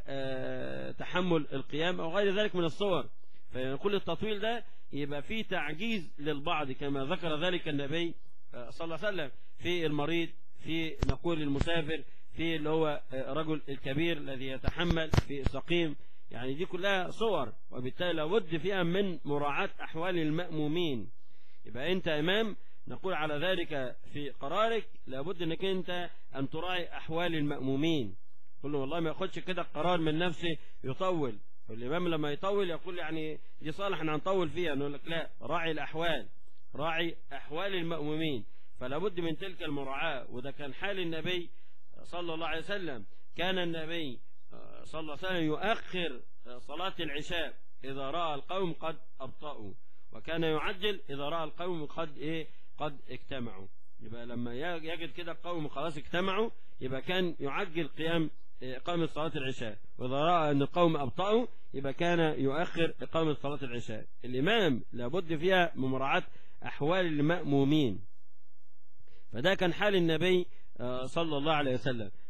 تحمل القيام أو غير ذلك من الصور، فكل التطويل ده يبقى فيه تعجيز للبعض كما ذكر ذلك النبي صلى الله عليه وسلم في المريض، في نقول المسافر، في اللي هو رجل الكبير الذي يتحمل، في السقيم، يعني دي كلها صور، وبالتالي لابد فيها من مراعاة أحوال المأمومين. يبقى أنت إمام نقول على ذلك في قرارك لابد أنك أنت أن تراعي أحوال المأمومين، قل والله ما ياخدش كده قرار من نفسه يطول، الإمام لما يطول يقول يعني دي صالح أن نطول فيها، نقول لك لا، راعي الأحوال، راعي أحوال المأمومين، فلا بد من تلك المراعاة. وده كان حال النبي صلى الله عليه وسلم، كان النبي صلى الله عليه وسلم يؤخر صلاة العشاء إذا رأى القوم قد أبطأوا، وكان يعجل إذا رأى القوم قد إيه قد اجتمعوا. يبقى لما يجد كده القوم خلاص اجتمعوا يبقى كان يعجل قيام إقامة صلاة العشاء، وإذا رأى أن القوم أبطأوا يبقى كان يؤخر إقامة صلاة العشاء. الإمام لابد فيها من مراعاة أحوال المأمومين، فده كان حال النبي صلى الله عليه وسلم.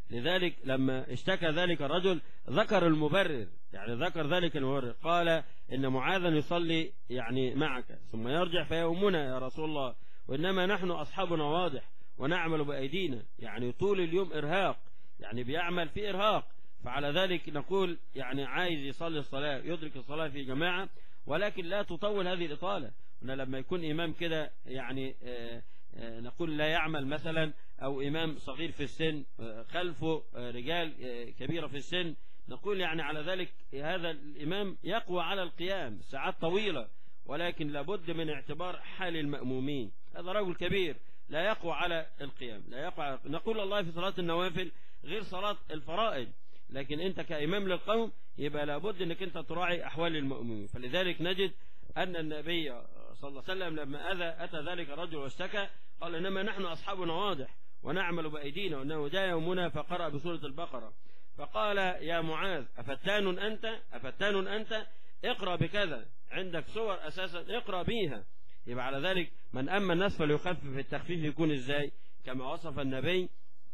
لذلك لما اشتكى ذلك الرجل ذكر المبرر، يعني ذكر ذلك المبرر، قال إن معاذا يصلي يعني معك ثم يرجع فيومنا يا رسول الله، وإنما نحن أصحابنا واضح ونعمل بأيدينا، يعني طول اليوم إرهاق، يعني بيعمل في إرهاق، فعلى ذلك نقول يعني عايز يصلي الصلاة يدرك الصلاة في جماعة، ولكن لا تطول هذه الإطالة. لما يكون إمام كده يعني آآ آآ نقول لا يعمل مثلا، أو إمام صغير في السن خلفه رجال كبيرة في السن، نقول يعني على ذلك هذا الإمام يقوى على القيام ساعات طويلة، ولكن لابد من اعتبار حال المأمومين. هذا رجل كبير لا يقوى على القيام، لا يقوى على... نقول الله في صلاة النوافل غير صلاة الفرائض، لكن أنت كإمام للقوم يبقى لابد أنك أنت تراعي أحوال المأمومين. فلذلك نجد أن النبي صلى الله عليه وسلم لما أذى أتى ذلك الرجل واشتكى قال إنما نحن أصحابنا واضح ونعمل بأيدينا، وأنه جاء يومنا فقرأ بسورة البقرة فقال يا معاذ أفتان أنت أفتان أنت اقرأ بكذا، عندك صور أساسا اقرأ بيها. يبقى على ذلك من أما الناس فليخفف، التخفيف يكون إزاي؟ كما وصف النبي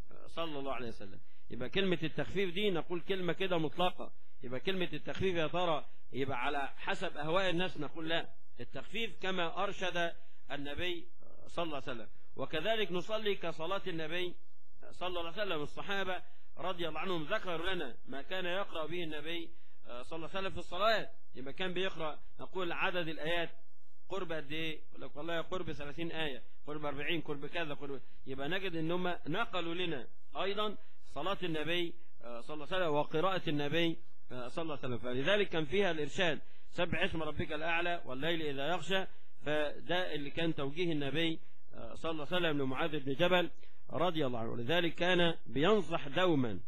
صلى الله عليه وسلم. يبقى كلمة التخفيف دي نقول كلمة كده مطلقة، يبقى كلمة التخفيف يا ترى يبقى على حسب أهواء الناس؟ نقول لا، التخفيف كما أرشد النبي صلى الله عليه وسلم. وكذلك نصلي كصلاة النبي صلى الله عليه وسلم. الصحابة رضي الله عنهم ذكروا لنا ما كان يقرأ به النبي صلى الله عليه وسلم في الصلاة. يبقى كان بيقرأ نقول عدد الآيات قرب قد ايه؟ يقول لك والله قرب ثلاثين آية، قرب أربعين، قرب كذا، قرب. يبقى نجد انهم نقلوا لنا ايضا صلاة النبي صلى الله عليه وسلم وقراءة النبي صلى الله عليه وسلم. فلذلك كان فيها الإرشاد سبح اسم ربك الأعلى والليل إذا يغشى. فده اللي كان توجيه النبي صلى الله عليه وسلم لمعاذ بن جبل رضي الله عنه. ولذلك كان بينصح دوما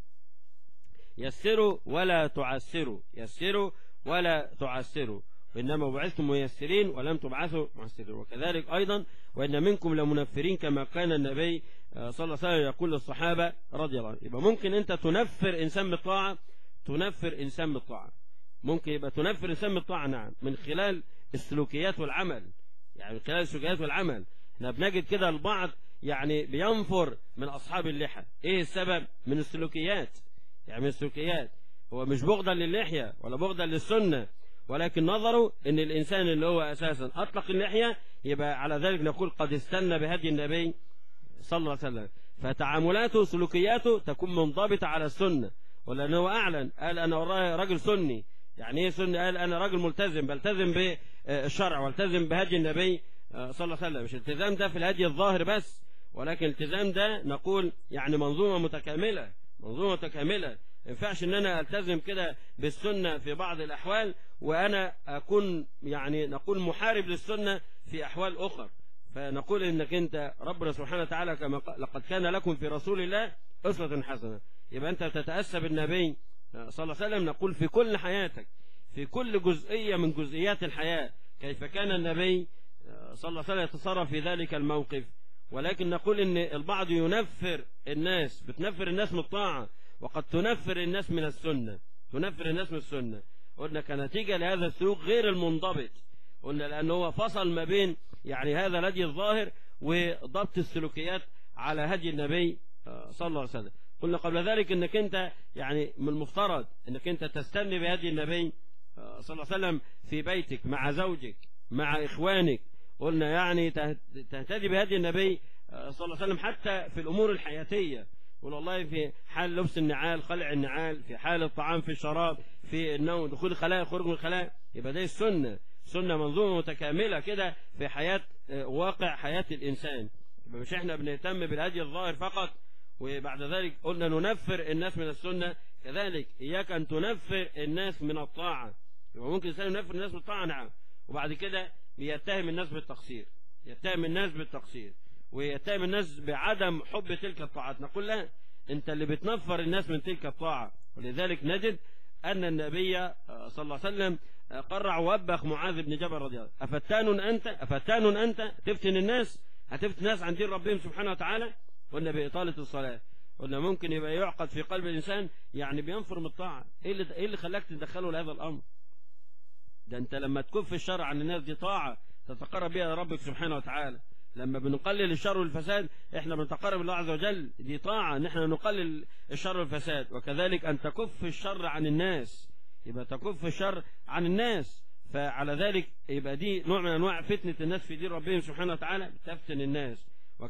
يسروا ولا تعسروا، يسروا ولا تعسروا، وإنما بعثتم ميسرين ولم تبعثوا معسرين. وكذلك أيضا وإن منكم لمنفرين كما كان النبي صلى الله عليه وسلم يقول للصحابة رضي الله عنه. يبقى ممكن أنت تنفر إنسان بالطاعة، تنفر إنسان بالطاعة، ممكن يبقى تنفر إنسان بالطاعة نعم من خلال السلوكيات والعمل، يعني من خلال السلوكيات والعمل. احنا بنجد كده البعض يعني بينفر من أصحاب اللحى. إيه السبب؟ من السلوكيات، يعني من السلوكيات. هو مش بغضا للحية ولا بغضا للسنة، ولكن نظروا ان الانسان اللي هو اساسا اطلق اللحية يبقى على ذلك نقول قد استنى بهدي النبي صلى الله عليه وسلم. فتعاملاته سلوكياته تكون منضبطة على السنة، ولأنه هو اعلن قال انا وراي راجل سني. يعني ايه سني؟ قال انا راجل ملتزم، بلتزم بالشرع والتزم بهدي النبي صلى الله عليه وسلم. مش التزام ده في الهدي الظاهر بس، ولكن التزام ده نقول يعني منظومة متكاملة، منظومة متكاملة. ما ينفعش ان انا التزم كده بالسنة في بعض الاحوال وانا اكون يعني نقول محارب للسنة في احوال اخرى. فنقول انك انت ربنا سبحانه وتعالى كما لقد كان لكم في رسول الله اسوة حسنة. يبقى انت تتأسى بالنبي صلى الله عليه وسلم. نقول في كل حياتك، في كل جزئية من جزئيات الحياة كيف كان النبي صلى الله عليه وسلم يتصرف في ذلك الموقف. ولكن نقول ان البعض ينفر الناس، بتنفر الناس من الطاعة، وقد تنفر الناس من السنة، تنفر الناس من السنة. قلنا كنتيجة لهذا السلوك غير المنضبط، قلنا لأنه هو فصل ما بين يعني هذا الهدي الظاهر وضبط السلوكيات على هدي النبي صلى الله عليه وسلم. قلنا قبل ذلك انك انت يعني من المفترض انك انت تستني بهدي النبي صلى الله عليه وسلم في بيتك مع زوجك مع اخوانك. قلنا يعني تهتدي بهدي النبي صلى الله عليه وسلم حتى في الامور الحياتية. قل والله في حال لبس النعال، خلع النعال، في حال الطعام، في الشراب، في النوم، دخول الخلاء، خروج من الخلاء. يبقى ده السنة، سنة منظومة متكاملة كده في حياة واقع حياة الإنسان. يبقى مش احنا بنهتم بالهدي الظاهر فقط وبعد ذلك قلنا ننفر الناس من السنة. كذلك إياك أن تنفر الناس من الطاعة. يبقى ممكن الإنسان ينفر الناس بالطاعة نعم، وبعد كده بيتهم الناس بالتقصير، يتهم الناس بالتقصير ويتهم الناس بعدم حب تلك الطاعات. نقول لا، انت اللي بتنفر الناس من تلك الطاعة. ولذلك نجد أن النبي صلى الله عليه وسلم قرع ووبخ معاذ بن جبل رضي الله عنه. أفتان أنت أفتان أنت تفتن الناس، هتفتن الناس عن دين ربهم سبحانه وتعالى. قلنا بإطالة الصلاة، قلنا ممكن يبقى يعقد في قلب الإنسان يعني بينفر من الطاعة. إيه اللي, إيه اللي خلاك تدخله لهذا الأمر؟ ده أنت لما تكف الشرع عن الناس دي طاعة تتقرب بها ربك سبحانه وتعالى. لما بنقلل الشر والفساد احنا بنتقرب الله عز وجل، دي طاعة ان احنا نقلل الشر والفساد. وكذلك ان تكف الشر عن الناس، يبقى تكف الشر عن الناس، فعلى ذلك يبقى دي نوع من انواع فتنة الناس في دين ربهم سبحانه وتعالى، بتفتن الناس،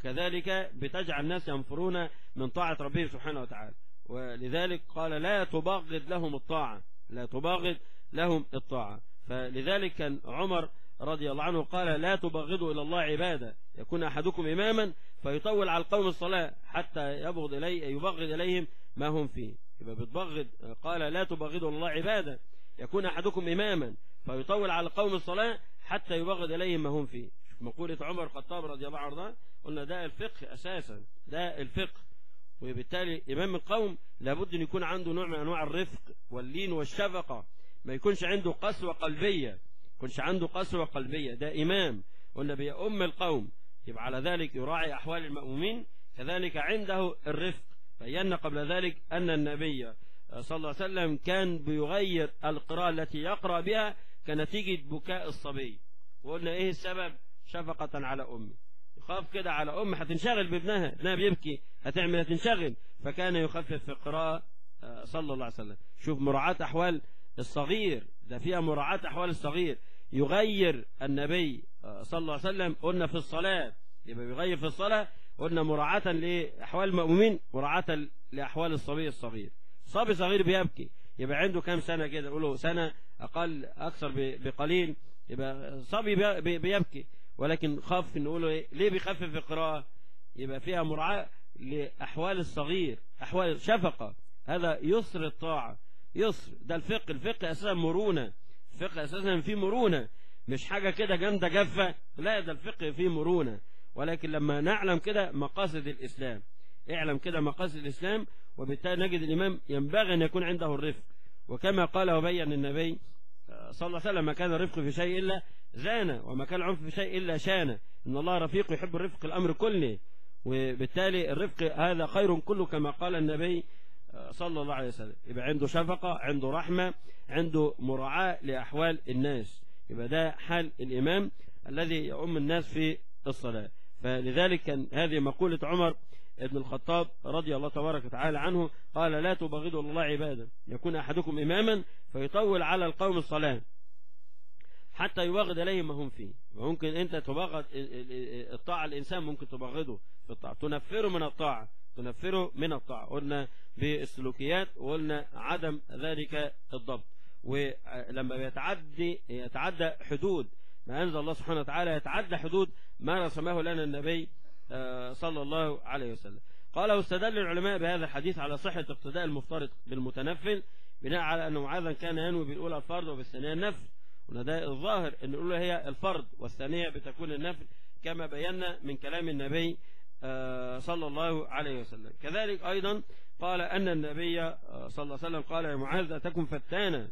وكذلك بتجعل الناس ينفرون من طاعة ربهم سبحانه وتعالى. ولذلك قال لا تبغض لهم الطاعة، لا تبغض لهم الطاعة. فلذلك كان عمر رضي الله عنه قال لا تبغضوا إلى الله عبادة، يكون أحدكم إماما فيطول على القوم الصلاة حتى يبغض إليه يبغض إليهم ما هم فيه. يبقى بتبغض، قال لا تبغضوا إلى الله عبادة، يكون أحدكم إماما فيطول على القوم الصلاة حتى يبغض إليهم ما هم فيه. مقولة عمر الخطاب رضي الله عنه، قلنا ده الفقه أساسا، ده الفقه. وبالتالي إمام القوم لابد أن يكون عنده نوع من أنواع الرفق واللين والشفقة، ما يكونش عنده قسوة قلبية، يكونش عنده قسوة قلبية، ده إمام قلنا بيؤم القوم، يبقى على ذلك يراعي أحوال المأمومين، كذلك عنده الرفق. بينا قبل ذلك أن النبي صلى الله عليه وسلم كان بيغير القراءة التي يقرأ بها كنتيجة بكاء الصبي، وقلنا إيه السبب؟ شفقة على أمه، يخاف كده على أم هتنشغل بابنها، ابنها بيبكي هتعمل هتنشغل، فكان يخفف في القراءة صلى الله عليه وسلم. شوف مراعاة أحوال الصغير، ده فيها مراعاة أحوال الصغير. يغير النبي صلى الله عليه وسلم قلنا في الصلاة، يبقى يغير في الصلاة، قلنا مراعاة لأحوال المؤمنين، مراعاة لأحوال الصبي الصغير. صبي صغير بيبكي، يبقى عنده كام سنة كده، نقوله سنة أقل أكثر بقليل، يبقى صبي بيبكي، ولكن خاف نقوله إيه؟ ليه بيخفف القراءة؟ يبقى فيها مراعاة لأحوال الصغير، أحوال شفقة، هذا يسر الطاعة، يسر، ده الفقه. الفقه أساسا مرونة، الفقه أساسا فيه مرونة، مش حاجة كده جامدة جافة، لا، ده الفقه فيه مرونة. ولكن لما نعلم كده مقاصد الإسلام، اعلم كده مقاصد الإسلام، وبالتالي نجد الإمام ينبغي أن يكون عنده الرفق. وكما قال وبين النبي صلى الله عليه وسلم ما كان الرفق في شيء إلا زانه، وما كان العنف في شيء إلا شانه، إن الله رفيق يحب الرفق الأمر كله. وبالتالي الرفق هذا خير كله كما قال النبي صلى الله عليه وسلم. يبقى عنده شفقة، عنده رحمة، عنده مراعاة لأحوال الناس، يبقى ده حال الإمام الذي يؤم الناس في الصلاة. فلذلك كان هذه مقولة عمر ابن الخطاب رضي الله تبارك وتعالى عنه، قال لا تبغضوا الله عبادا، يكون أحدكم إماما فيطول على القوم الصلاة حتى يبغض إليهم ما هم فيه. وممكن أنت تبغض الطاعة، الإنسان ممكن تبغضه في الطاعة، تنفره من الطاعة، تنفره من الطاعة، قلنا بالسلوكيات، وقلنا عدم ذلك الضبط. ولما يتعدي يتعدى حدود ما أنزل الله سبحانه وتعالى، يتعدى حدود ما رسمه لنا النبي صلى الله عليه وسلم. قال واستدل العلماء بهذا الحديث على صحة اقتداء المفترض بالمتنفل، بناء على أن معاذا كان ينوي بالأولى الفرض وبالثانية النفل. وده الظاهر أن الأولى هي الفرض والثانية بتكون النفل، كما بينا من كلام النبي صلى الله عليه وسلم. كذلك أيضا قال أن النبي صلى الله عليه وسلم قال يا معاذ لا تكن فتانا،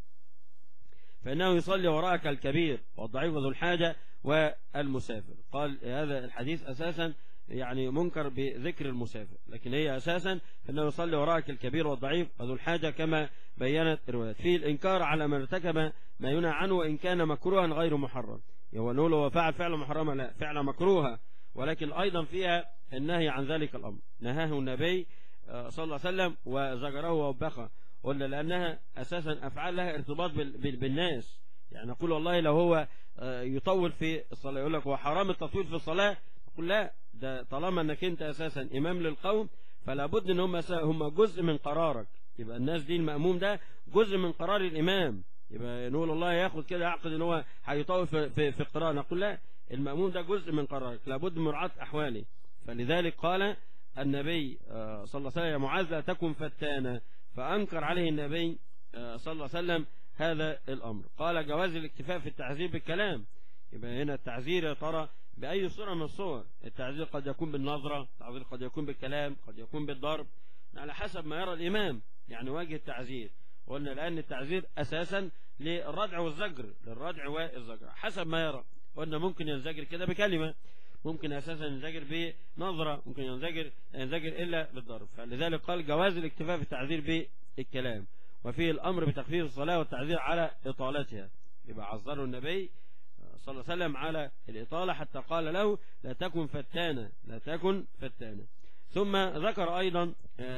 فإنه يصلي وراءك الكبير والضعيف وذو الحاجة والمسافر. قال هذا الحديث أساسا يعني منكر بذكر المسافر، لكن هي أساسا أنه يصلي وراءك الكبير والضعيف وذو الحاجة كما بينت الروايات. فيه الإنكار على من ارتكب ما ينهى عنه وإن كان مكروها غير محرم، هو نقول هو فعل فعل محرمة، لا، فعل مكروها، ولكن أيضا فيها النهي عن ذلك الأمر، نهاه النبي صلى الله عليه وسلم وزجره ووبخه، قلنا لأنها أساسا أفعال لها ارتباط بالناس. يعني نقول والله لو هو يطول في الصلاة، يقول لك هو حرام التطويل في الصلاة، نقول لا، ده طالما أنك أنت أساسا إمام للقوم فلا بد أن هم هم جزء من قرارك، يبقى الناس دي المأموم ده جزء من قرار الإمام، يبقى نقول الله ياخد كده يعقد ان هو هيطول في في, في القراءة، نقول لا، المأموم ده جزء من قرارك، لابد من مراعاة أحواله. فلذلك قال النبي صلى الله عليه وسلم يا معاذ لا تكن فتانا، فأنكر عليه النبي صلى الله عليه وسلم هذا الأمر. قال جواز الاكتفاء في التعذير بالكلام، يبقى هنا التعذير يا ترى بأي صورة من الصور، التعذير قد يكون بالنظرة، التعذير قد يكون بالكلام، قد يكون بالضرب، على حسب ما يرى الإمام يعني وجه التعذير. قلنا لأن التعذير أساسا للردع والزجر، للردع والزجر حسب ما يرى. قلنا ممكن ينزجر كده بكلمة، ممكن أساسا ينزجر بنظرة، ممكن ينزجر ينزجر إلا بالضرب. فلذلك قال جواز الاكتفاء في التعذير بالكلام، وفيه الأمر بتخفيف الصلاة والتعذير على إطالتها. يبقى عذره النبي صلى الله عليه وسلم على الإطالة حتى قال له لا تكن فتانة لا تكن فتانة. ثم ذكر أيضا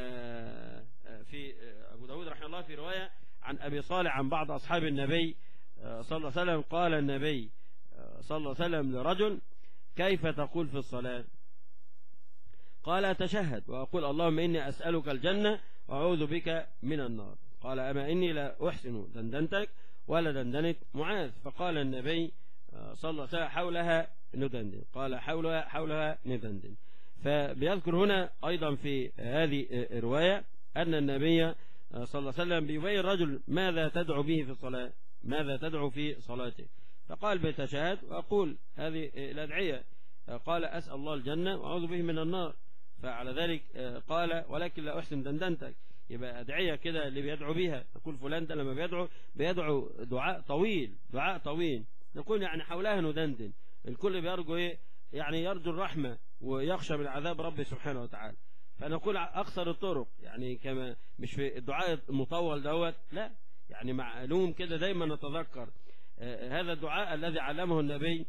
في أبو داود رحمه الله في رواية عن أبي صالح عن بعض أصحاب النبي صلى الله عليه وسلم قال النبي صلى الله عليه وسلم لرجل كيف تقول في الصلاة؟ قال أتشهد وأقول اللهم إني أسألك الجنة وأعوذ بك من النار. قال أما إني لا أحسن دندنتك ولا دندنت معاذ. فقال النبي صلى الله عليه وسلم حولها ندندن. قال حولها حولها ندندن. فبيذكر هنا أيضا في هذه الرواية أن النبي صلى الله عليه وسلم بيبين الرجل ماذا تدعو به في الصلاة، ماذا تدعو في صلاته. فقال بتشهد وأقول هذه الأدعية. قال أسأل الله الجنة وأعوذ به من النار. فعلى ذلك قال ولكن لا أحسن دندنتك. يبقى أدعية كده اللي بيدعو بيها. نقول فلان ده لما بيدعو بيدعو دعاء طويل دعاء طويل نقول يعني حولها ندندن. الكل بيرجو إيه؟ يعني يرجو الرحمة ويخشى من عذاب ربه سبحانه وتعالى. فنقول أكثر الطرق يعني كما مش في الدعاء المطول دوت لا، يعني معلوم كده دايما نتذكر آه هذا الدعاء الذي علمه النبي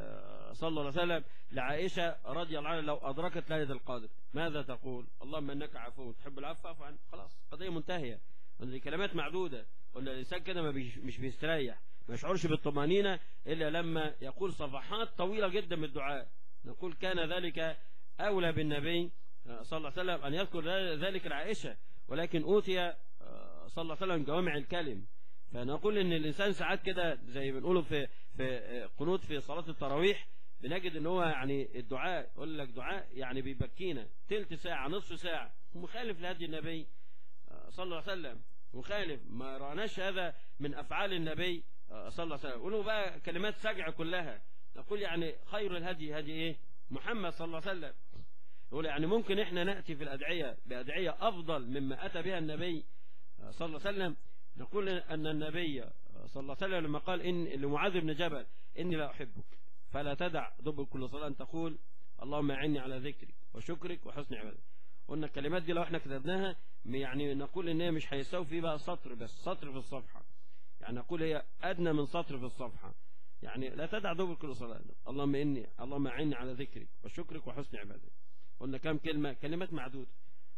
آه صلى الله عليه وسلم لعائشة رضي الله عنها لو أدركت ليلة القدر ماذا تقول؟ اللهم إنك عفو تحب العفو فاعف عنه. خلاص قضية منتهية. دي كلمات معدودة. وإن الإنسان كده ما بيش مش بيستريح ما يشعرش بالطمأنينة إلا لما يقول صفحات طويلة جدا من الدعاء. نقول كان ذلك أولى بالنبي صلى الله عليه وسلم أن يذكر ذلك العائشة، ولكن أوتي صلى الله عليه وسلم جوامع الكلم. فنقول إن الإنسان ساعات كده زي بنقوله في في قنوت في صلاة التراويح بنجد إن هو يعني الدعاء يقول لك دعاء يعني بيبكينا تلت ساعة نصف ساعة مخالف لهدي النبي صلى الله عليه وسلم، مخالف ما رأناش هذا من أفعال النبي صلى الله عليه وسلم. قولوا بقى كلمات سجع كلها. نقول يعني خير الهدي هدي إيه؟ محمد صلى الله عليه وسلم. يقول يعني ممكن إحنا نأتي في الأدعية بأدعية أفضل مما أتى بها النبي صلى الله عليه وسلم. نقول أن النبي صلى الله عليه وسلم لما قال إن لمعاذ بن جبل إني لا أحبك فلا تدع دبر كل صلاة أن تقول اللهم أعني على ذكرك وشكرك وحسن عبادتك. قلنا الكلمات دي لو احنا كتبناها يعني نقول ان هي مش هيساوي فيه بقى سطر بس سطر في الصفحة، يعني نقول هي أدنى من سطر في الصفحة. يعني لا تدع دبر كل صلاة اللهم إني اللهم أعني على ذكرك وشكرك وحسن عبادتك. قلنا كم كلمة؟ كلمات معدودة.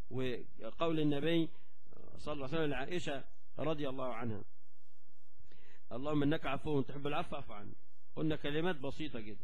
وقول النبي صلى الله عليه وسلم لعائشة رضي الله عنها اللهم إنك عفو تحب العفو فاعف عني. قلنا كلمات بسيطة جدا.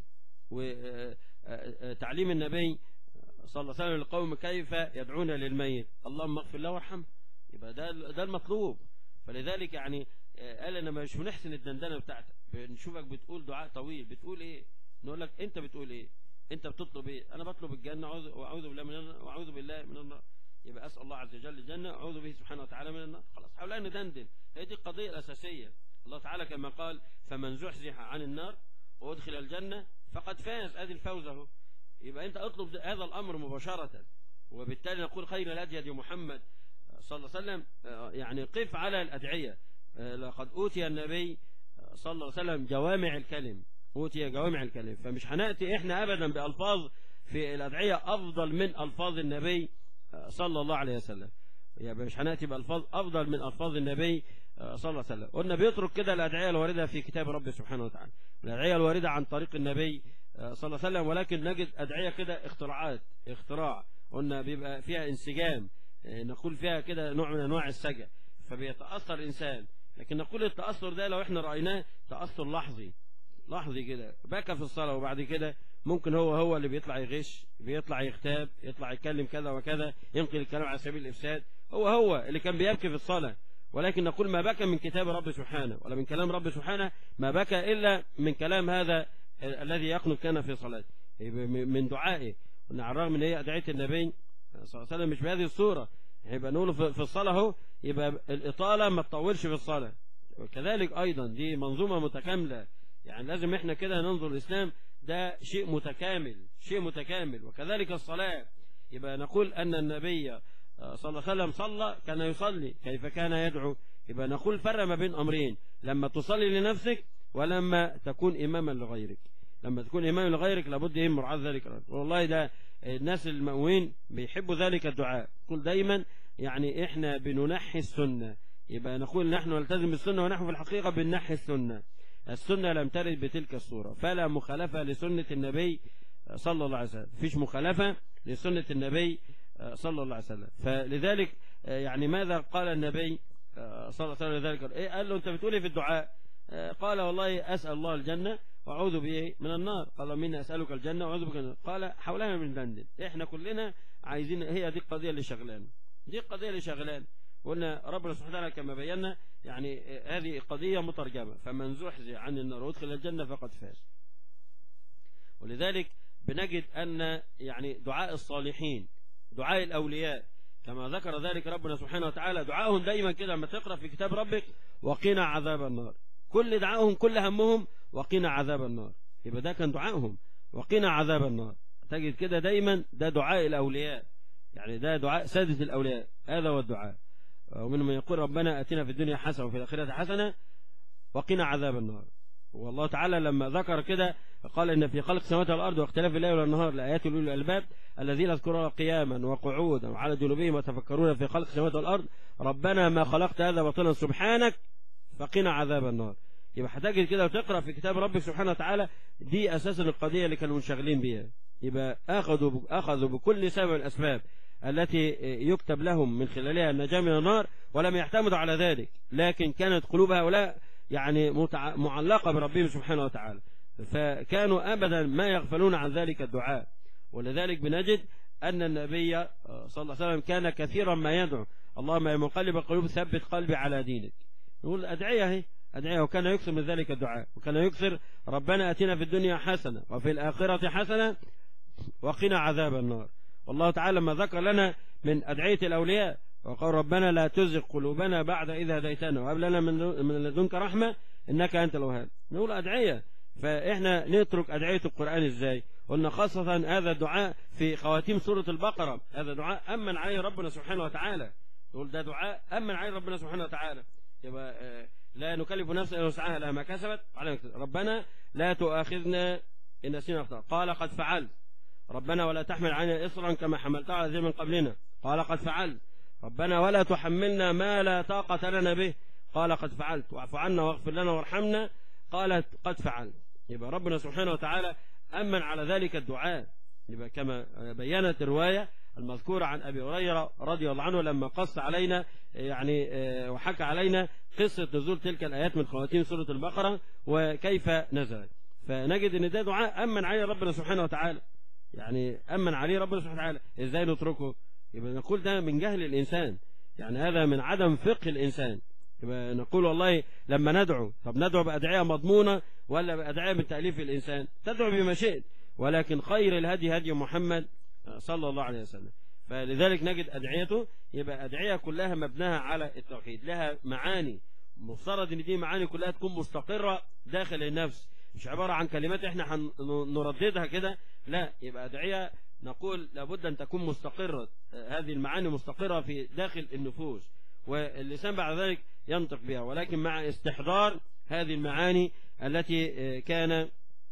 وتعليم النبي صلى الله عليه وسلم للقوم كيف يدعون للميت اللهم اغفر له وارحمه. يبقى ده ده المطلوب. فلذلك يعني قال انا مش بنحسن الدندنه بتاعتك، بنشوفك بتقول دعاء طويل بتقول ايه، نقول لك انت بتقول ايه، انت بتطلب ايه؟ انا بطلب الجنه واعوذ بالله من النار واعوذ بالله من النار. يبقى اسال الله عز وجل الجنه واعوذ به سبحانه وتعالى من النار. خلاص حاولنا ندندن. هي دي القضيه الاساسيه. الله تعالى كما قال فمن زحزح عن النار وادخل الجنه فقد فاز. ادي الفوز اهو. يبقى انت اطلب هذا الامر مباشره. وبالتالي نقول خير الهدي هدي محمد صلى الله عليه وسلم. يعني قف على الادعيه. لقد اوتي النبي صلى الله عليه وسلم جوامع الكلم، اوتي جوامع الكلم. فمش هناتي احنا ابدا بالفاظ في الادعيه افضل من الفاظ النبي صلى الله عليه وسلم. يعني مش هناتي بالفاظ افضل من الفاظ النبي صلى الله عليه وسلم. قلنا بيترك كده الادعيه الوارده في كتاب ربي سبحانه وتعالى، الادعيه الوارده عن طريق النبي صلى الله عليه وسلم، ولكن نجد ادعيه كده اختراعات اختراع. قلنا بيبقى فيها انسجام، نقول فيها كده نوع من انواع السجع، فبيتاثر الانسان. لكن نقول التاثر ده لو احنا رايناه تاثر لحظي لحظي كده، بكى في الصلاه وبعد كده ممكن هو هو اللي بيطلع يغش، بيطلع يغتاب، يطلع يتكلم كذا وكذا، ينقل الكلام على سبيل الافساد. هو هو اللي كان بيبكي في الصلاه. ولكن نقول ما بكى من كتاب رب سبحانه ولا من كلام رب سبحانه، ما بكى إلا من كلام هذا الذي يقنط كان في صلاته من دعائه. على الرغم من هي أدعية النبي صلى الله عليه وسلم مش بهذه الصورة، يبقى نقوله في الصلاة اهو، يبقى الإطالة ما تطولش في الصلاة. وكذلك أيضا دي منظومة متكاملة. يعني لازم احنا كده ننظر الإسلام ده شيء متكامل، شيء متكامل. وكذلك الصلاة، يبقى نقول أن النبي صلى الله عليه وسلم صلى كان يصلي كيف كان يدعو. يبقى نقول فرق ما بين أمرين، لما تصلي لنفسك ولما تكون إماما لغيرك. لما تكون إماما لغيرك لابد إيه مراعاة ذلك. والله ده الناس المؤمنين بيحبوا ذلك الدعاء. نقول دايما يعني إحنا بننحي السنة. يبقى نقول نحن نلتزم بالسنة ونحن في الحقيقة بننحي السنة. السنة لم ترد بتلك الصورة، فلا مخالفة لسنة النبي صلى الله عليه وسلم، فيش مخالفة لسنة النبي صلى الله عليه وسلم. فلذلك يعني ماذا قال النبي صلى الله عليه وسلم لذلك؟ إيه قال له أنت بتقولي في الدعاء؟ قال والله أسأل الله الجنة وأعوذ به من النار. قال مني أسألك الجنة وأعوذ بك من النار. قال حولنا من دندن. إحنا كلنا عايزين، هي دي القضية اللي شغلان، دي القضية اللي شغلان. قلنا ربنا سبحانه وتعالى كما بينا يعني هذه قضية مترجمة، فمن زحزح عن النار وادخل الجنة فقد فاز. ولذلك بنجد أن يعني دعاء الصالحين، دعاء الأولياء كما ذكر ذلك ربنا سبحانه وتعالى، دعاءهم دايما كده لما تقرأ في كتاب ربك وقنا عذاب النار، كل دعائهم كل همهم وقنا عذاب النار. يبقى ده كان دعائهم وقنا عذاب النار. تجد كده دايما ده دعاء الأولياء، يعني ده دعاء سادة الأولياء، هذا هو الدعاء. ومنهم من يقول ربنا أتنا في الدنيا حسنة وفي الآخرة حسنة وقنا عذاب النار. والله تعالى لما ذكر كده قال إن في خلق السماوات والأرض واختلاف الليل والنهار لآيات لأولي الألباب الذين يذكرون قياما وقعودا وعلى جنوبهم وتفكرون في خلق السماوات والأرض ربنا ما خلقت هذا باطلا سبحانك فقنا عذاب النار. يبقى هتجد كده وتقرأ في كتاب ربك سبحانه وتعالى، دي أساسا القضية اللي كانوا منشغلين بيها. يبقى أخذوا أخذوا بكل سبب الأسباب التي يكتب لهم من خلالها النجاة من النار، ولم يعتمدوا على ذلك، لكن كانت قلوب هؤلاء يعني معلقة بربهم سبحانه وتعالى، فكانوا أبدا ما يغفلون عن ذلك الدعاء. ولذلك بنجد أن النبي صلى الله عليه وسلم كان كثيرا ما يدعو اللهم يا مقلب القلوب ثبت قلبي على دينك. يقول أدعية هي أدعية، وكان يكثر من ذلك الدعاء، وكان يكثر ربنا أتنا في الدنيا حسنة وفي الآخرة حسنة وقنا عذاب النار. والله تعالى لما ذكر لنا من أدعية الأولياء وقال ربنا لا تزغ قلوبنا بعد إذا هديتنا وهب لنا من لدنك رحمة إنك أنت الوهاب. نقول أدعية، فإحنا نترك أدعية القرآن إزاي؟ قلنا خاصة هذا الدعاء في خواتيم سورة البقرة، هذا دعاء أمن عليه ربنا سبحانه وتعالى. نقول ده دعاء أمن عليه ربنا سبحانه وتعالى. يبقى لا نكلف نفسا إلا وسعها لها ما كسبت ربنا لا تؤاخذنا إن نسينا أخطأنا قال قد فعلت ربنا ولا تحمل علينا إصرا كما حملتها على الذين من قبلنا قال قد فعلت ربنا ولا تحملنا ما لا طاقة لنا به قال قد فعلت واعف عنا واغفر لنا وارحمنا قالت قد فعلت. يبقى ربنا سبحانه وتعالى أمن على ذلك الدعاء. يبقى كما بينت الرواية المذكورة عن أبي هريرة رضي الله عنه لما قص علينا يعني وحكى علينا قصة نزول تلك الآيات من خواتيم سورة البقرة وكيف نزلت، فنجد أن ده دعاء أمن عليه ربنا سبحانه وتعالى، يعني أمن عليه ربنا سبحانه وتعالى. إزاي نتركه؟ يبقى نقول ده من جهل الإنسان، يعني هذا من عدم فقه الإنسان. يبقى نقول والله لما ندعو، طب ندعو بأدعية مضمونة ولا بأدعية من تأليف الإنسان؟ تدعو بما شئت، ولكن خير الهدي هدي محمد صلى الله عليه وسلم. فلذلك نجد أدعيته يبقى أدعية كلها مبناها على التوحيد، لها معاني، مفترض ان دي معاني كلها تكون مستقرة داخل النفس، مش عبارة عن كلمات احنا نرددها كده، لا، يبقى أدعية نقول لابد أن تكون مستقرة، هذه المعاني مستقرة في داخل النفوس، واللسان بعد ذلك ينطق بها، ولكن مع استحضار هذه المعاني التي كان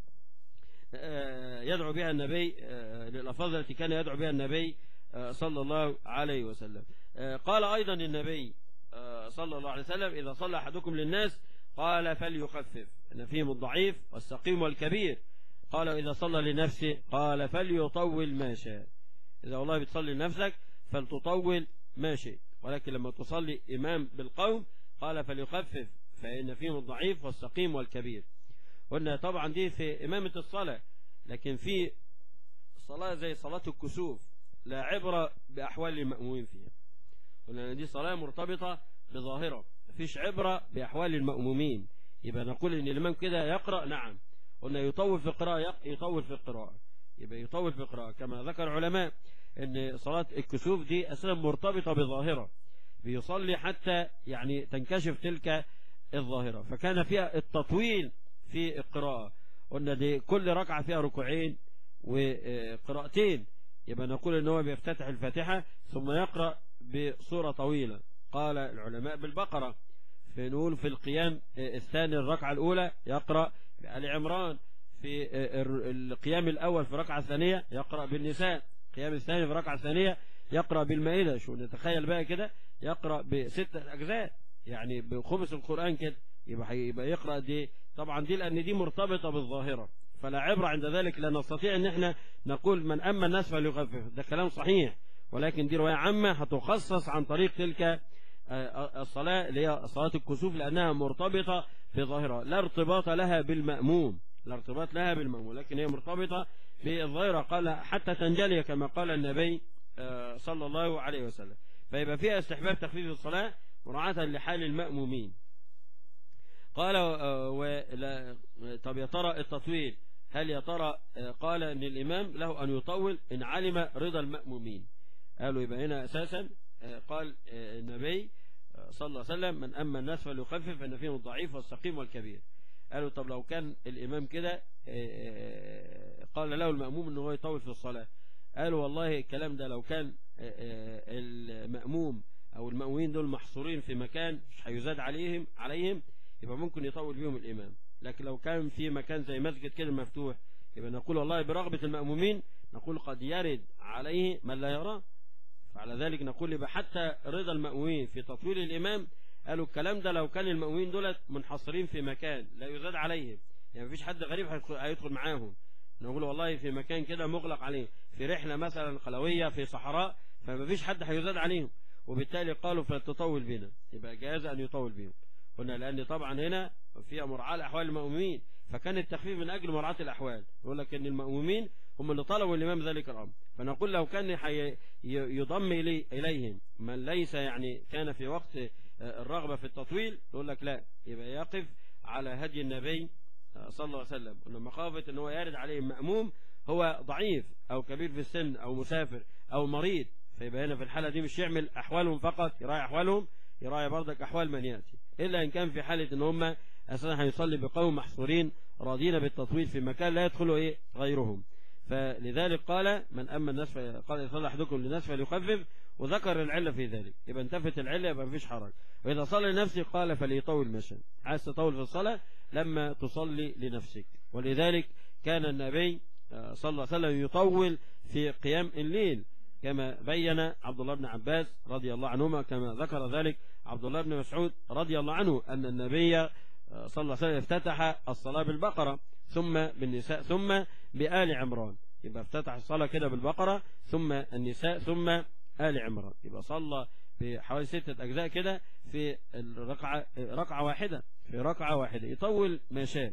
يدعو بها النبي، للألفاظ التي كان يدعو بها النبي صلى الله عليه وسلم. قال أيضا النبي صلى الله عليه وسلم إذا صلى أحدكم للناس قال فليخفف، أن فيهم الضعيف والسقيم والكبير. قال إذا صلى لنفسه قال فليطول ما شاء. إذا والله بتصلي لنفسك فلتطول ما شئت، ولكن لما تصلي إمام بالقوم قال فليخفف فإن فيهم الضعيف والسقيم والكبير. قلنا طبعا دي في إمامة الصلاة، لكن في صلاة زي صلاة الكسوف لا عبرة بأحوال المأمومين فيها. قلنا دي صلاة مرتبطة بظاهرة، مفيش عبرة بأحوال المأمومين. يبقى نقول إن الإمام كده يقرأ، نعم، قلنا يطول في القراءة، يطول في القراءة، يبقى يطول في القراءة. كما ذكر علماء إن صلاة الكسوف دي أصلا مرتبطة بظاهرة، بيصلي حتى يعني تنكشف تلك الظاهرة، فكان فيها التطويل في القراءة. قلنا دي كل ركعة فيها ركوعين وقراءتين، يبقى نقول إن هو بيفتتح الفاتحة ثم يقرأ بصورة طويلة. قال العلماء بالبقرة، فنقول في القيام الثاني الركعة الأولى يقرأ بآل عمران، في القيام الأول في الركعة الثانية يقرأ بالنساء، القيام الثاني في الركعة الثانية يقرأ بالمائدة. شو نتخيل بقى كده، يقرأ بستة أجزاء يعني بخمس القرآن كده، يبقى يبقى يقرأ دي طبعا دي لأن دي مرتبطة بالظاهرة، فلا عبرة عند ذلك، لا نستطيع ان احنا نقول من أما الناس فليخفف، ده كلام صحيح، ولكن دي رواية عامة هتخصص عن طريق تلك الصلاة اللي هي صلاة الكسوف، لأنها مرتبطة بظاهرة، لا ارتباط لها بالمأموم، لا ارتباط لها بالمأموم، لكن هي مرتبطة بالظاهرة، قال حتى تنجلي كما قال النبي صلى الله عليه وسلم. فيبقى فيها استحباب تخفيف الصلاة مراعاة لحال المأمومين. قال ولا طب يا ترى التطويل، هل يا ترى قال ان الامام له ان يطول ان علم رضا المأمومين؟ قالوا يبقى هنا اساسا قال النبي صلى الله عليه وسلم من اما الناس فليخفف ان فيهم الضعيف والسقيم والكبير. قالوا طب لو كان الامام كده قال له المأموم ان هو يطول في الصلاة، قالوا والله الكلام ده لو كان المأموم او المأمومين دول محصورين في مكان مش هيزاد عليهم عليهم يبقى ممكن يطول بيهم الإمام، لكن لو كان في مكان زي مسجد كده مفتوح يبقى نقول والله برغبة المأمومين، نقول قد يرد عليه من لا يراه، فعلى ذلك نقول يبقى حتى رضا المأمومين في تطويل الإمام. قالوا الكلام ده لو كان المأمومين دولت منحصرين في مكان لا يزاد عليهم، يعني مفيش حد غريب هيدخل معاهم، نقول والله في مكان كده مغلق عليه، في رحلة مثلا قلوية في صحراء، فمفيش حد هيزاد عليهم، وبالتالي قالوا فلتطول بنا، يبقى جاز أن يطول بهم. قلنا لأن طبعا هنا فيها مراعاة لأحوال المأمومين، فكان التخفيف من أجل مراعاة الأحوال، يقول لك أن المأمومين هم اللي طلبوا الإمام ذلك الأمر، فنقول لو كان يضم إلي إليهم من ليس يعني كان في وقت الرغبة في التطويل، يقول لك لا، يبقى يقف على هدي النبي صلى الله عليه وسلم، ولما خافت أنه يرد عليه مأموم هو ضعيف أو كبير في السن أو مسافر أو مريض، فيبقى هنا في الحالة دي مش يعمل أحوالهم فقط، يراعي أحوالهم، يراعي برضك أحوال من يأتي، إلا إن كان في حالة إن هم أساسا هيصلي بقوم محصورين راضين بالتطويل في مكان لا يدخلوا إيه غيرهم. فلذلك قال من أما الناس قال يصلي أحدكم للناس فليخفف، وذكر العلة في ذلك، يبقى انتفت العلة يبقى مفيش حرج. وإذا صلى لنفسه قال فليطول مشا، عايز تطول في الصلاة لما تصلي لنفسك. ولذلك كان النبي صلى الله عليه وسلم يطول في قيام الليل، كما بين عبد الله بن عباس رضي الله عنهما، كما ذكر ذلك عبد الله بن مسعود رضي الله عنه أن النبي صلى الله عليه وسلم افتتح الصلاة بالبقرة ثم بالنساء ثم بآل عمران، يبقى افتتح الصلاة كده بالبقرة ثم النساء ثم آل عمران، يبقى صلى بحوالي ستة أجزاء كده في الركعة ركعة واحدة في ركعة واحدة يطول ما شاء.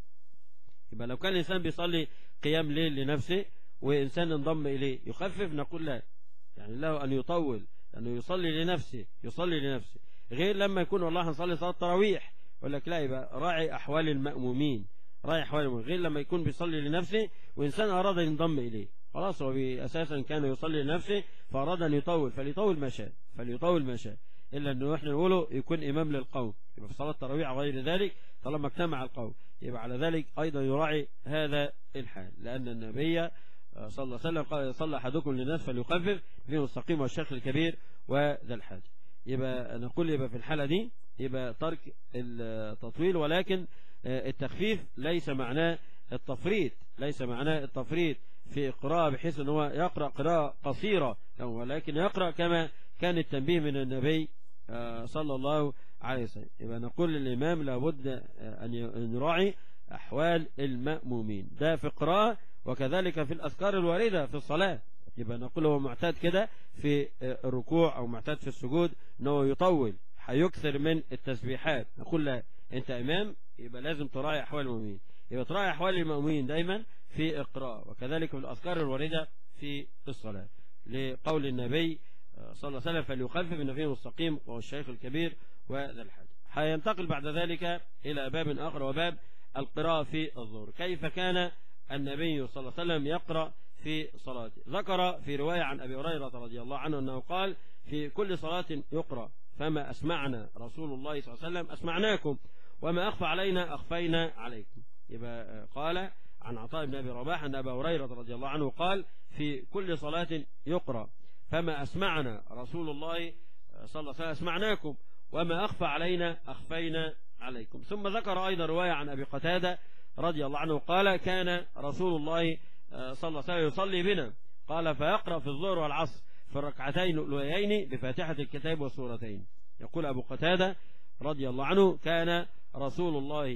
يبقى لو كان الإنسان بيصلي قيام ليل لنفسه وإنسان انضم إليه يخفف، نقول لا، يعني له أن يطول لأنه يصلي لنفسه يصلي لنفسه غير لما يكون والله هنصلي صلاة تراويح، يقول لك لا، يبقى راعي أحوال المأمومين، راعي أحوال المأمومين، غير لما يكون بيصلي لنفسه وإنسان أراد أن ينضم إليه، خلاص هو أساسا كان يصلي لنفسه فأراد أن يطول فليطول ما شاء فليطول ما شاء، إلا أنه إحنا نقوله يكون إمام للقوم، يبقى في صلاة التراويح غير ذلك طالما اجتمع القوم، يبقى على ذلك أيضا يراعي هذا الحال، لأن النبي صلى الله عليه وسلم قال صلى أحدكم للناس فليخفف فيه السقيم والشيخ الكبير وذا الحاجة. يبقى نقول يبقى في الحالة دي يبقى ترك التطويل، ولكن التخفيف ليس معناه التفريط، ليس معناه التفريط في قراءة بحيث أنه يقرأ قراءة قصيرة، ولكن يقرأ كما كان التنبيه من النبي صلى الله عليه وسلم. يبقى نقول للإمام لابد أن يراعي أحوال المأمومين، ده في قراءة، وكذلك في الأذكار الواردة في الصلاة، يبقى نقول هو معتاد كده في الركوع أو معتاد في السجود أنه يطول هيكثر من التسبيحات، نقول لا، أنت إمام يبقى لازم تراعي أحوال المؤمنين، يبقى تراعي أحوال المؤمنين دايما في القراءة، وكذلك في الأذكار الواردة في الصلاة، لقول النبي صلى الله عليه وسلم فليخفف إن فيه مستقيم وهو الشيخ الكبير وذا الحاجة. هينتقل بعد ذلك إلى باب آخر وباب القراءة في الظهر، كيف كان النبي صلى الله عليه وسلم يقرأ في صلاته. ذكر في رواية عن أبي هريرة رضي الله عنه أنه قال في كل صلاة يقرأ فما أسمعنا رسول الله صلى الله عليه وسلم أسمعناكم وما أخفى علينا أخفينا عليكم. يبقى قال عن عطاء بن أبي رباح أن أبا هريرة رضي الله عنه قال في كل صلاة يقرأ فما أسمعنا رسول الله صلى الله عليه وسلم أسمعناكم وما أخفى علينا أخفينا عليكم. ثم ذكر أيضا رواية عن أبي قتادة رضي الله عنه قال كان رسول الله صلى الله عليه وسلم يصلي بنا قال فيقرأ في الظهر والعصر في الركعتين الأوليين بفاتحة الكتاب والسورتين. يقول أبو قتادة رضي الله عنه كان رسول الله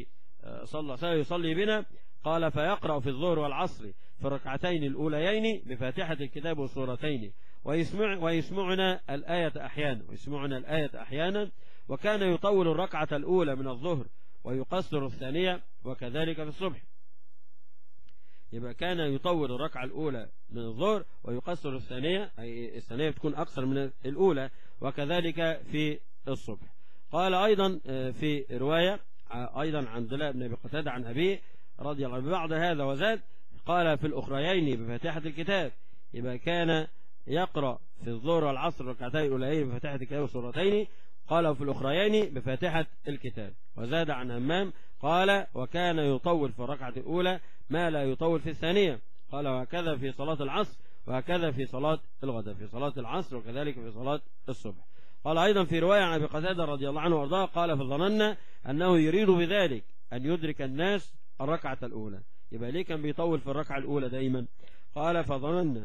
صلى الله عليه وسلم يصلي بنا، قال فيقرأ في الظهر والعصر في الركعتين الأوليين بفاتحة الكتاب والسورتين، ويسمع ويسمعنا الآية أحيانا ويسمعنا الآية أحيانا وكان يطول الركعة الأولى من الظهر ويقصر الثانية، وكذلك في الصبح. يبقى كان يطول الركعة الأولى من الظهر ويقصر الثانية، أي الثانية بتكون أقصر من الأولى، وكذلك في الصبح. قال أيضا في رواية أيضا عن عبد الله بن أبي قتادة عن أبيه رضي الله عنه بعد هذا وزاد، قال في الأخريين بفاتحة الكتاب. يبقى كان يقرأ في الظهر والعصر ركعتين الأوليين بفاتحة الكتاب وسورتين، قال في الأخريين بفاتحة الكتاب. وزاد عن همام قال وكان يطول في الركعة الأولى ما لا يطول في الثانية، قال وهكذا في صلاة العصر وهكذا في صلاة الغداء، في صلاة العصر وكذلك في صلاة الصبح. قال أيضا في رواية عن أبي قتادة رضي الله عنه وارضاه قال فظننا أنه يريد بذلك أن يدرك الناس الركعة الأولى. يبقى ليه كان بيطول في الركعة الأولى دايما؟ قال فظننا،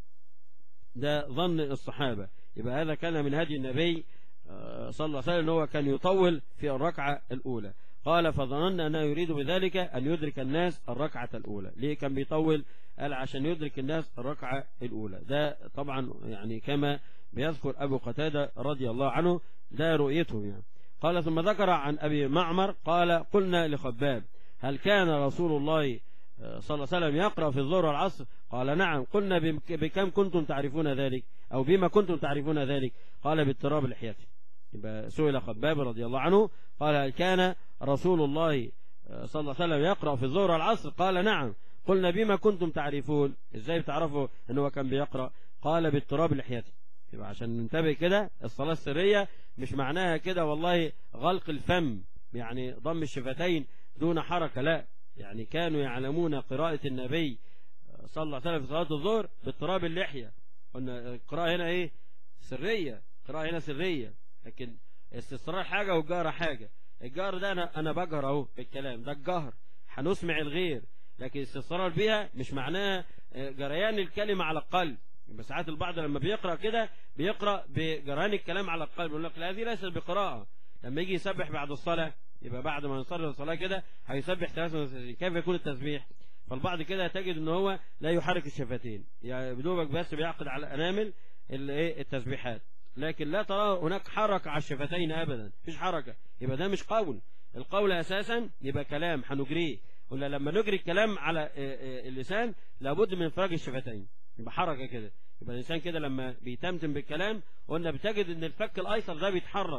ده ظن الصحابة. يبقى هذا كان من هدي النبي صلى الله عليه وسلم أنه كان يطول في الركعة الأولى. قال فظننا أنه يريد بذلك أن يدرك الناس الركعة الأولى. ليه كان بيطول؟ قال عشان يدرك الناس الركعة الأولى. ده طبعا يعني كما بيذكر أبو قتادة رضي الله عنه، ده رؤيته يعني. قال ثم ذكر عن أبي معمر قال قلنا لخباب هل كان رسول الله صلى الله عليه وسلم يقرأ في الظهر والعصر؟ قال نعم. قلنا بكم كنتم تعرفون ذلك أو بما كنتم تعرفون ذلك؟ قال باضطراب لحيته. يبقى سئل خباب رضي الله عنه قال هل كان رسول الله صلى الله عليه وسلم يقرأ في الظهر والعصر؟ قال نعم. قلنا بما كنتم تعرفون، ازاي بتعرفوا انه كان بيقرأ؟ قال باضطراب لحيته. يبقى عشان ننتبه كده، الصلاة السرية مش معناها كده والله غلق الفم يعني ضم الشفتين دون حركة، لا، يعني كانوا يعلمون قراءة النبي صلى الله عليه وسلم في صلاة الظهر باضطراب اللحية. قلنا القراءة هنا ايه؟ سرية، القراءة هنا سرية، لكن استسرار حاجة والجهر حاجة. الجهر ده انا انا بجهر اهو بالكلام، ده الجهر هنسمع الغير، لكن استسرار بيها مش معناها جريان الكلمة على القلب. يبقى ساعات البعض لما بيقرأ كده بيقرأ بجريان الكلام على القلب، يقول لك لا هذه ليست بقراءة. لما يجي يسبح بعد الصلاة، يبقى بعد ما يصلي الصلاة كده هيسبح ثلاثة وثلاثين، كيف يكون التسبيح؟ فالبعض كده تجد ان هو لا يحرك الشفتين، يعني بدوبك بس بيعقد على الانامل التسبيحات، لكن لا ترى هناك حركة على الشفتين ابدا، مفيش حركة. يبقى ده مش قول. القول اساسا يبقى كلام هنجريه، ولا لما نجري الكلام على اللسان لابد من افراج الشفتين، يبقى حركة كده. يبقى الانسان كده لما بيتمتم بالكلام قلنا بتجد ان الفك الايسر ده بيتحرك،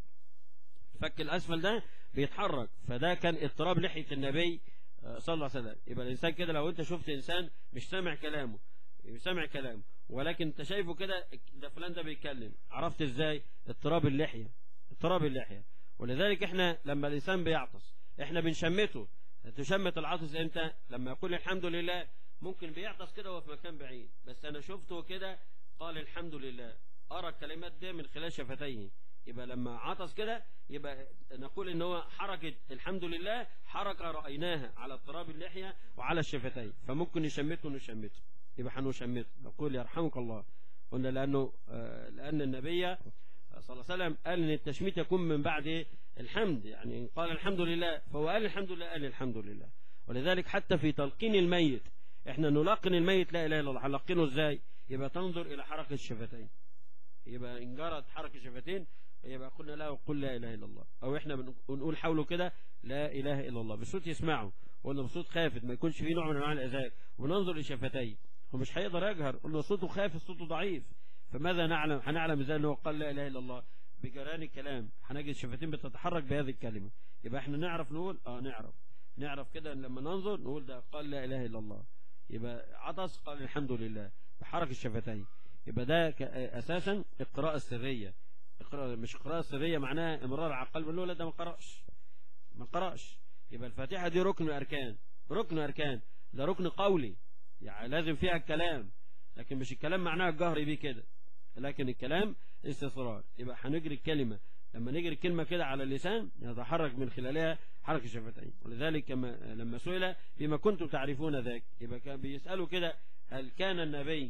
الفك الاسفل ده بيتحرك، فده كان اضطراب لحية النبي صلى الله عليه وسلم. يبقى الانسان كده لو انت شفت انسان مش سامع كلامه، مش سامع كلامه ولكن انت شايفه كده ده فلان ده بيتكلم، عرفت ازاي؟ اضطراب اللحية، اضطراب اللحية. ولذلك احنا لما الانسان بيعطس احنا بنشمته. تشمت العطس امتى؟ لما يقول الحمد لله. ممكن بيعطس كده وهو في مكان بعيد، بس انا شفته كده قال الحمد لله، ارى الكلمات دي من خلال شفتيه. يبقى لما عطس كده يبقى نقول ان هو حركة الحمد لله حركة رأيناها على اضطراب اللحية وعلى الشفتين، فممكن نشمته ونشمته، يبقى هنشمته نقول يرحمك الله. قلنا لأنه لأن النبي صلى الله عليه وسلم قال ان التشميت يكون من بعد الحمد، يعني قال الحمد لله فهو قال الحمد لله قال الحمد لله. ولذلك حتى في تلقين الميت احنا نلقن الميت لا اله الا الله، هنلقنه ازاي؟ يبقى تنظر الى حركة الشفتين، يبقى ان جرت حركة الشفتين يبقى قلنا له قل لا اله الا الله، او احنا بنقول حوله كده لا اله الا الله بصوت يسمعه، قلنا بصوت خافت ما يكونش فيه نوع من انواع الاذان، وننظر لشفتيه ومش هيقدر يجهر، قلنا صوته خافت صوته ضعيف، فماذا نعلم؟ هنعلم ازاي انه قال لا اله الا الله؟ بجران الكلام هنجد الشفتين بتتحرك بهذه الكلمة. يبقى احنا نعرف نقول اه نعرف نعرف كده لما ننظر نقول ده قال لا اله الا الله. يبقى عطس قال الحمد لله بحركة الشفتين. يبقى ده اساسا القراءة السرية. القراءة مش قراءة سرية معناها امرار على القلب، لا لا ده ما قرأش ما قرأش. يبقى الفاتحة دي ركن اركان، ركن اركان، ده ركن قولي يعني لازم فيها الكلام، لكن مش الكلام معناها الجهر بيه كده، لكن الكلام استثرار. يبقى هنجري الكلمة، لما نجري الكلمة كده على اللسان يتحرك من خلالها حركة الشفتين. ولذلك كما لما سئل بما كنتم تعرفون ذاك، يبقى كان بيسألوا كده هل كان النبي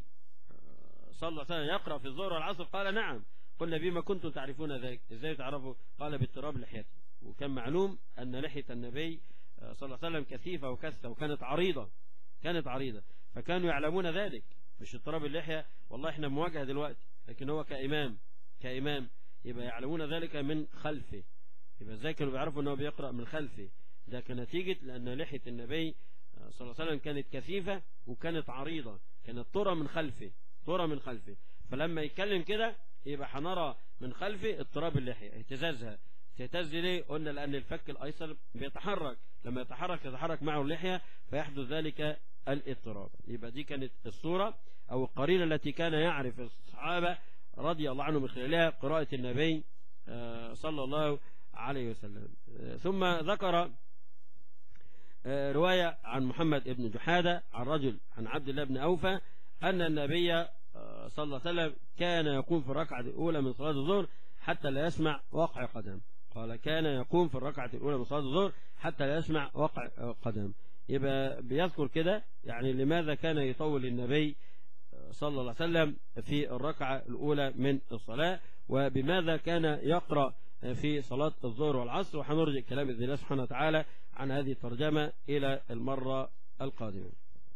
صلى الله عليه وسلم يقرأ في الظهر والعصر؟ قال نعم. قلنا بما كنتم تعرفون ذاك، ازاي تعرفوا؟ قال باضطراب لحيته. وكان معلوم أن لحية النبي صلى الله عليه وسلم كثيفة وكثة وكانت عريضة، كانت عريضة، فكانوا يعلمون ذلك، مش اضطراب اللحية والله احنا مواجهة دلوقتي، لكن هو كإمام كإمام يبقى يعلمون ذلك من خلفه. يبقى ازاي كانوا بيعرفوا انه بيقرأ من خلفه؟ ده كان نتيجة لأن لحية النبي صلى الله عليه وسلم كانت كثيفة وكانت عريضة، كانت ترى من خلفه، ترى من خلفه، فلما يتكلم كده يبقى هنرى من خلفه اضطراب اللحية، اهتزازها. تهتز ليه؟ قلنا لأن الفك الأيسر بيتحرك، لما يتحرك يتحرك معه اللحية فيحدث ذلك الاضطراب. يبقى دي كانت الصورة أو القرينة التي كان يعرف الصحابة رضي الله عنهم من خلالها قراءة النبي صلى الله عليه وسلم. ثم ذكر رواية عن محمد بن جحادة عن رجل عن عبد الله بن أوفى أن النبي صلى الله عليه وسلم كان يقوم في الركعة الأولى من صلاة الظهر حتى لا يسمع وقع قدم. قال كان يقوم في الركعة الأولى من صلاة الظهر حتى لا يسمع وقع قدم. يبقى بيذكر كده يعني لماذا كان يطول النبي صلى الله عليه وسلم في الركعة الأولى من الصلاة، وبماذا كان يقرأ في صلاة الظهر والعصر. وحنرجع كلام بإذن الله سبحانه وتعالى عن هذه الترجمة إلى المرة القادمة.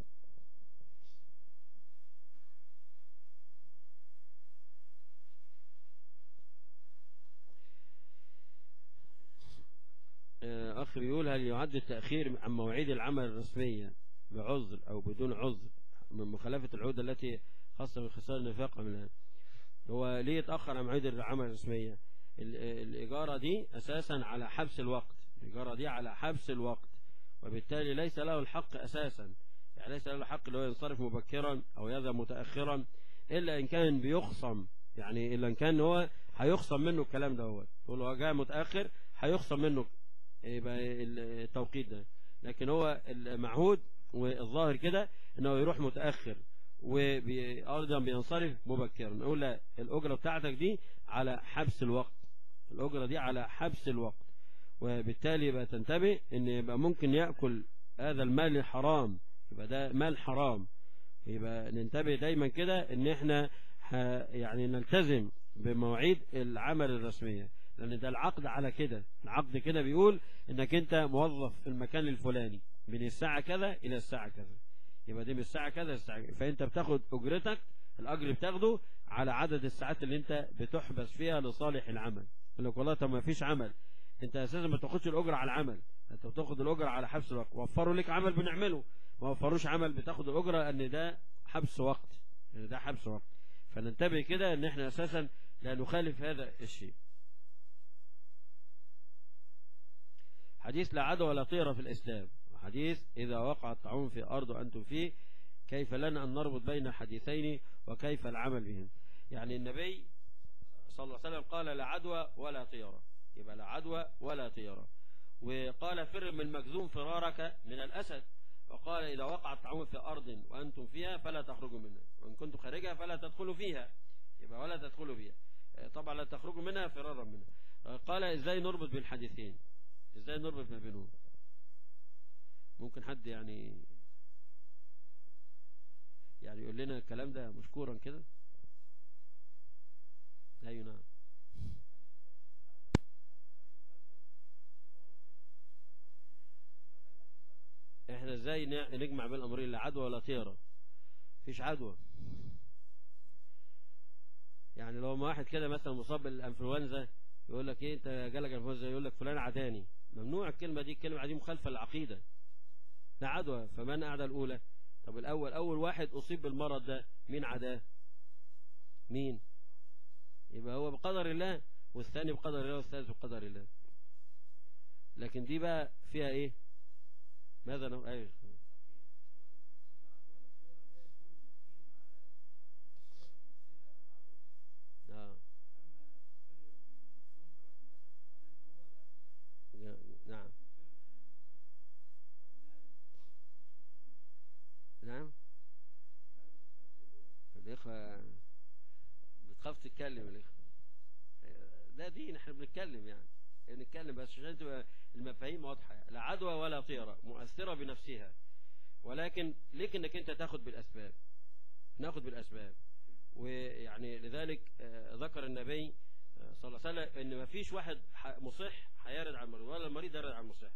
أخ بيقول هل يعد التأخير عن مواعيد العمل الرسمية بعذر أو بدون عذر من مخالفة العهود التي خاصة بخصال النفاق منها؟ هو ليه يتأخر عن مواعيد العمل الرسمية؟ الإجارة دي أساسا على حبس الوقت، الإجارة دي على حبس الوقت، وبالتالي ليس له الحق أساسا، يعني ليس له الحق اللي هو ينصرف مبكرا أو يذهب متأخرا إلا إن كان بيخصم، يعني إلا إن كان هو هيخصم منه الكلام ده، هو يقول هو جاء متأخر هيخصم منه يبقى التوقيت ده، لكن هو المعهود والظاهر كده انه يروح متأخر وأيضا بينصرف مبكرا. نقول لا، الأجرة بتاعتك دي على حبس الوقت، الأجرة دي على حبس الوقت، وبالتالي يبقى تنتبه ان يبقى ممكن يأكل هذا المال الحرام، يبقى ده مال حرام. يبقى ننتبه دايما كده ان احنا يعني نلتزم بمواعيد العمل الرسمية، لأن ده العقد على كده، العقد كده بيقول إنك أنت موظف في المكان الفلاني من الساعة كذا إلى الساعة كذا، يبقى دي من الساعة كذا الساعة كذا، فأنت بتاخد أجرتك، الأجر بتاخده على عدد الساعات اللي أنت بتحبس فيها لصالح العمل. يقول لك والله طب ما فيش عمل، أنت أساسا ما تاخدش الأجر على العمل، أنت بتاخد الأجر على حبس الوقت. وفروا لك عمل بنعمله، ما وفروش عمل بتاخد الأجرة، أن ده حبس وقت، يعني ده حبس وقت. فننتبه كده أن احنا أساسا لا نخالف هذا الشيء. حديث لا عدوى ولا طيرة في الإسلام، وحديث إذا وقع الطاعون في أرض أنتم فيه كيف لنا أن نربط بين الحديثين وكيف العمل بهم. يعني النبي صلى الله عليه وسلم قال لا عدوى ولا طيرة، يبقى لا عدوى ولا طيرة. وقال فر من مجذوم فرارك من الأسد، وقال إذا وقع الطاعون في أرض وأنتم فيها فلا تخرجوا منها، وإن كنتم خارجها فلا تدخلوا فيها، يبقى ولا تدخلوا فيها، طبعا لا تخرجوا منها فرارا منها. قال إزاي نربط بين الحديثين، ازاي نربط ما بينهم؟ ممكن حد يعني يعني يقول لنا الكلام ده مشكورا كده؟ ايوه نعم. احنا ازاي نجمع بين الامرين؟ لا عدوى ولا طيرة، مفيش عدوى. يعني لو ما واحد كده مثلا مصاب بالانفلونزا يقول لك ايه انت جالك انفلونزا، يقول لك فلان عداني، ممنوع الكلمة دي، الكلمة دي مخالفة للعقيدة. لا عدوى، فمن أعدى الأولى؟ طب الأول أول واحد أصيب بالمرض ده مين عداه؟ مين؟ يبقى هو بقدر الله، والثاني بقدر الله، والثالث بقدر الله. لكن دي بقى فيها إيه؟ ماذا نقول؟ أيوه آه. نعم نعم. الإخوة بتخاف تتكلم، الإخوة ده دين، احنا بنتكلم يعني بنتكلم بس عشان تبقى المفاهيم واضحة. لا عدوى ولا طيرة، مؤثرة بنفسها، ولكن ليك انك انت تاخد بالأسباب، ناخد بالأسباب. ويعني لذلك ذكر النبي صلى الله عليه وسلم ان ما فيش واحد مصح هيرد على المريض، ولا المريض يرد على المصح،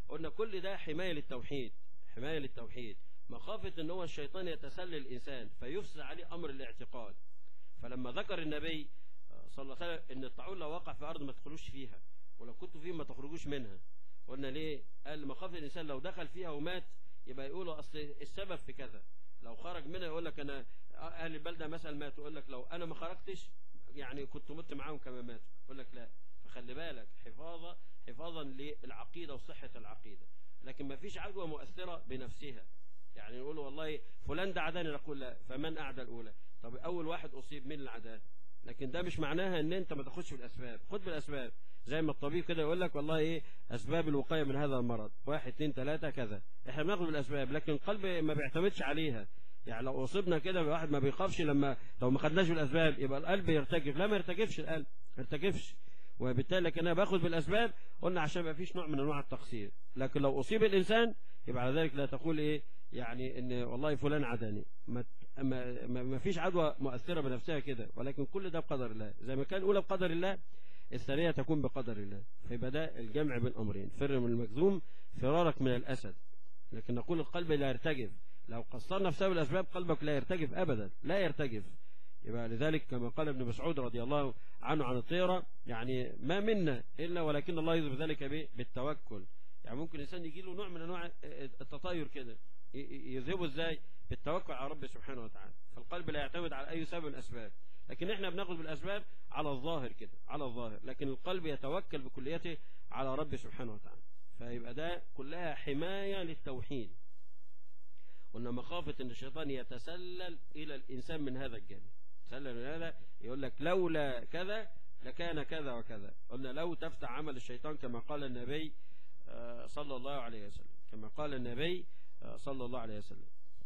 قلنا كل ده حماية للتوحيد، حماية للتوحيد، مخافة ان هو الشيطان يتسلل الانسان فيفسد عليه امر الاعتقاد. فلما ذكر النبي صلى الله عليه وسلم ان الطاعون لو وقع في ارض ما تدخلوش فيها، ولو كنتوا فيه ما تخرجوش منها. قلنا ليه؟ قال مخافة الانسان لو دخل فيها ومات يبقى يقولوا اصل السبب في كذا، لو خرج منها يقول لك انا اهل البلده مثلا ماتوا، يقول لك لو انا ما خرجتش يعني كنت مت معاهم كما ماتوا، يقول لك لا. فخلي بالك حفاظا حفاظا للعقيده وصحه العقيده. لكن ما فيش عدوى مؤثره بنفسها، يعني نقول والله فلان ده عداني، نقول لا، فمن اعدى الاولى؟ طب اول واحد اصيب مين اللي عداه؟ لكن ده مش معناها ان انت ما تاخدش بالاسباب، خد بالاسباب زي ما الطبيب كده يقول لك والله ايه اسباب الوقايه من هذا المرض، واحد اثنين ثلاثه كذا، احنا بناخد بالاسباب، لكن القلب ما بيعتمدش عليها. يعني لو اصبنا كده الواحد ما بيخافش، لما لو ما خدناش بالاسباب يبقى القلب يرتجف، لا ما يرتجفش القلب، ما يرتجفش. وبالتالي لكن انا باخد بالاسباب قلنا عشان ما فيش نوع من انواع التقصير. لكن لو اصيب الانسان يبقى على ذلك لا تقول ايه يعني ان والله فلان عداني، ما ما, ما فيش عدوى مؤثره بنفسها كده، ولكن كل ده بقدر الله. زي ما كان الاولى بقدر الله الثانيه تكون بقدر الله. فيبقى ده الجمع بين امرين، فر من المجذوم فرارك من الاسد. لكن نقول القلب لا يرتجف، لو قصرنا في سبب الاسباب قلبك لا يرتجف ابدا، لا يرتجف. يبقى لذلك كما قال ابن مسعود رضي الله عنه عن الطيرة، يعني ما منا الا ولكن الله يذهب ذلك بالتوكل. يعني ممكن الانسان يجي له نوع من انواع التطاير كده، يذهبه ازاي؟ بالتوكل على ربه سبحانه وتعالى. فالقلب لا يعتمد على اي سبب من الاسباب، لكن احنا بناخذ بالاسباب على الظاهر كده، على الظاهر، لكن القلب يتوكل بكليته على ربه سبحانه وتعالى. فيبقى ده كلها حماية للتوحيد. قلنا مخافة ان الشيطان يتسلل الى الانسان من هذا الجانب، يتسلل من هذا، يقول لك لولا كذا لكان كذا وكذا. قلنا لو تفتح عمل الشيطان كما قال النبي صلى الله عليه وسلم، كما قال النبي صلى الله عليه وسلم.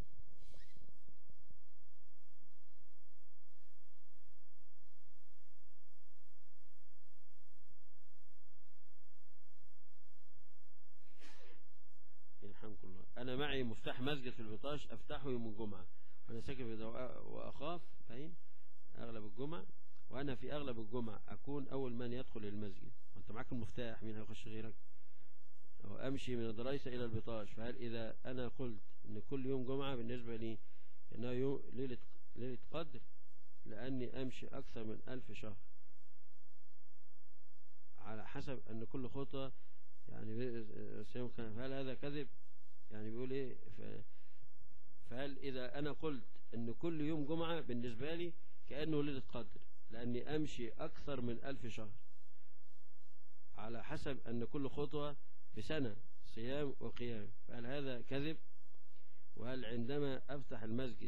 الحمد لله. أنا معي مفتاح مسجد في البطاش أفتحه يوم الجمعة، وأنا ساكن في دواء وأخاف فاهم أغلب الجمعة، وأنا في أغلب الجمعة أكون أول من يدخل المسجد. وأنت معاك المفتاح، مين هيخش غيرك؟ وأمشي من الدرايسة إلى البطاش. فهل إذا أنا قلت إن كل يوم جمعة بالنسبة لي إنه يوم ليلة ليلة قدر لأني أمشي أكثر من ألف شهر، على حسب أن كل خطوة يعني فهل هذا كذب؟ يعني بيقول ايه؟ فهل اذا انا قلت ان كل يوم جمعة بالنسبة لي كأنه ليلة قدر لاني امشي اكثر من الف شهر، على حسب ان كل خطوة بسنة صيام وقيام، فهل هذا كذب؟ وهل عندما افتح المسجد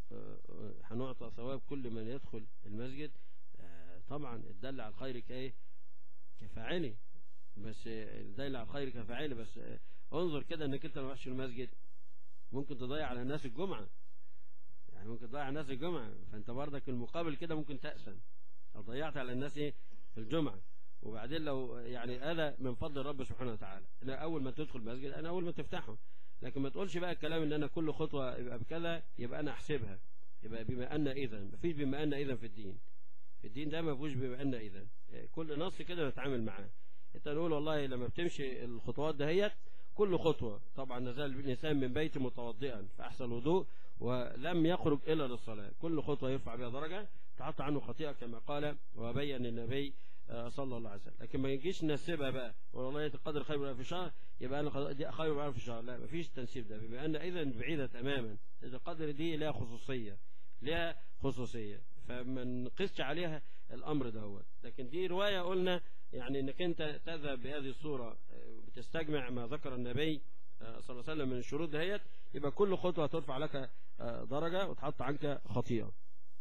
هنعطى ثواب كل من يدخل المسجد؟ طبعا الدل على الخير كايه؟ كفاعله، بس الدل على الخير كفاعله. بس انظر كده انك انت ما رحتش المسجد ممكن تضيع على الناس الجمعة، يعني ممكن تضيع على الناس الجمعة، فانت بردك المقابل كده ممكن تأسن او ضيعت على الناس ايه الجمعة. وبعدين لو يعني هذا من فضل رب سبحانه وتعالى، انا اول ما تدخل المسجد انا اول ما تفتحه، لكن ما تقولش بقى الكلام ان انا كل خطوة يبقى بكذا يبقى انا احسبها، يبقى بما ان اذا ما فيش بما ان اذا في الدين، في الدين ده ما فيهوش بما ان اذا، كل نص كده نتعامل معاه. انت نقول والله لما بتمشي الخطوات دهيت كل خطوة، طبعا نزل الإنسان من بيت متوضئا فأحسن وضوء ولم يخرج إلا للصلاة، كل خطوة يرفع بها درجة تحط عنه خطيئة كما قال وبين النبي صلى الله عليه وسلم. لكن ما يجيش نسيبها بقى والله القدر خير من في شهر يبقى أنا دي خير من في شهر، لا ما فيش تنسيب ده، بما أن إذا بعيدة تماما. القدر دي لها خصوصية، لها خصوصية، فما نقصش عليها الأمر ده هو. لكن دي رواية قلنا يعني انك انت تذهب بهذه الصورة بتستجمع ما ذكر النبي صلى الله عليه وسلم من الشروط دهيت، يبقى كل خطوة ترفع لك درجة وتحط عنك خطيئة.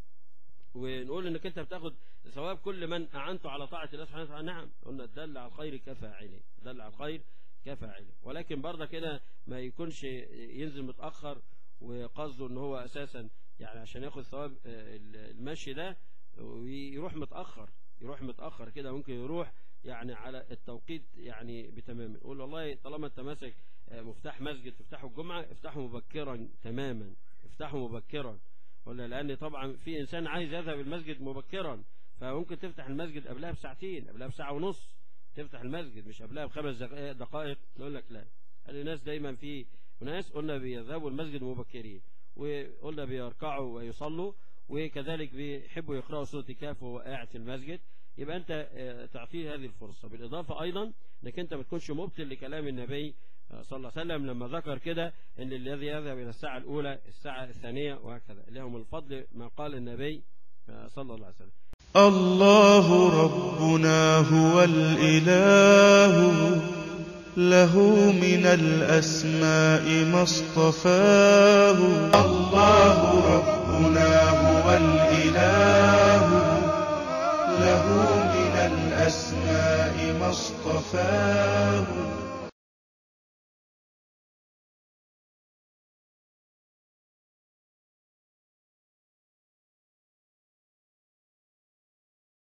ونقول انك انت بتاخد ثواب كل من اعنته على طاعة الله سبحانه وتعالى. نعم قلنا الدل على الخير كفاعله، الدل على الخير كفاعله، ولكن برضه كده ما يكونش ينزل متأخر وقصده ان هو اساسا يعني عشان ياخد ثواب المشي ده ويروح متأخر، يروح متأخر كده، ممكن يروح يعني على التوقيت يعني بتمام. قول والله طالما انت ماسك مفتاح مسجد تفتحه الجمعة افتحه مبكرا تماما، افتحه مبكرا، ولا لان طبعا في انسان عايز يذهب المسجد مبكرا فممكن تفتح المسجد قبلها بساعتين، قبلها بساعة ونص تفتح المسجد، مش قبلها بخمس دقائق. نقول لك لا، الناس دايما في ناس قلنا بيذهبوا المسجد مبكرين، وقلنا بيركعوا ويصلوا، وكذلك بيحبوا يقرأوا سورة الكهف وهو قاعد في المسجد. يبقى أنت تعطيه هذه الفرصة، بالإضافة أيضا أنك أنت ما تكونش مبطل لكلام النبي صلى الله عليه وسلم لما ذكر كده أن الذي يذهب إلى الساعة الأولى الساعة الثانية وهكذا لهم الفضل ما قال النبي صلى الله عليه وسلم. الله ربنا هو الإله، له من الأسماء ما اصطفاه. الله ربنا هو الإله، له من الأسماء ما اصطفاه.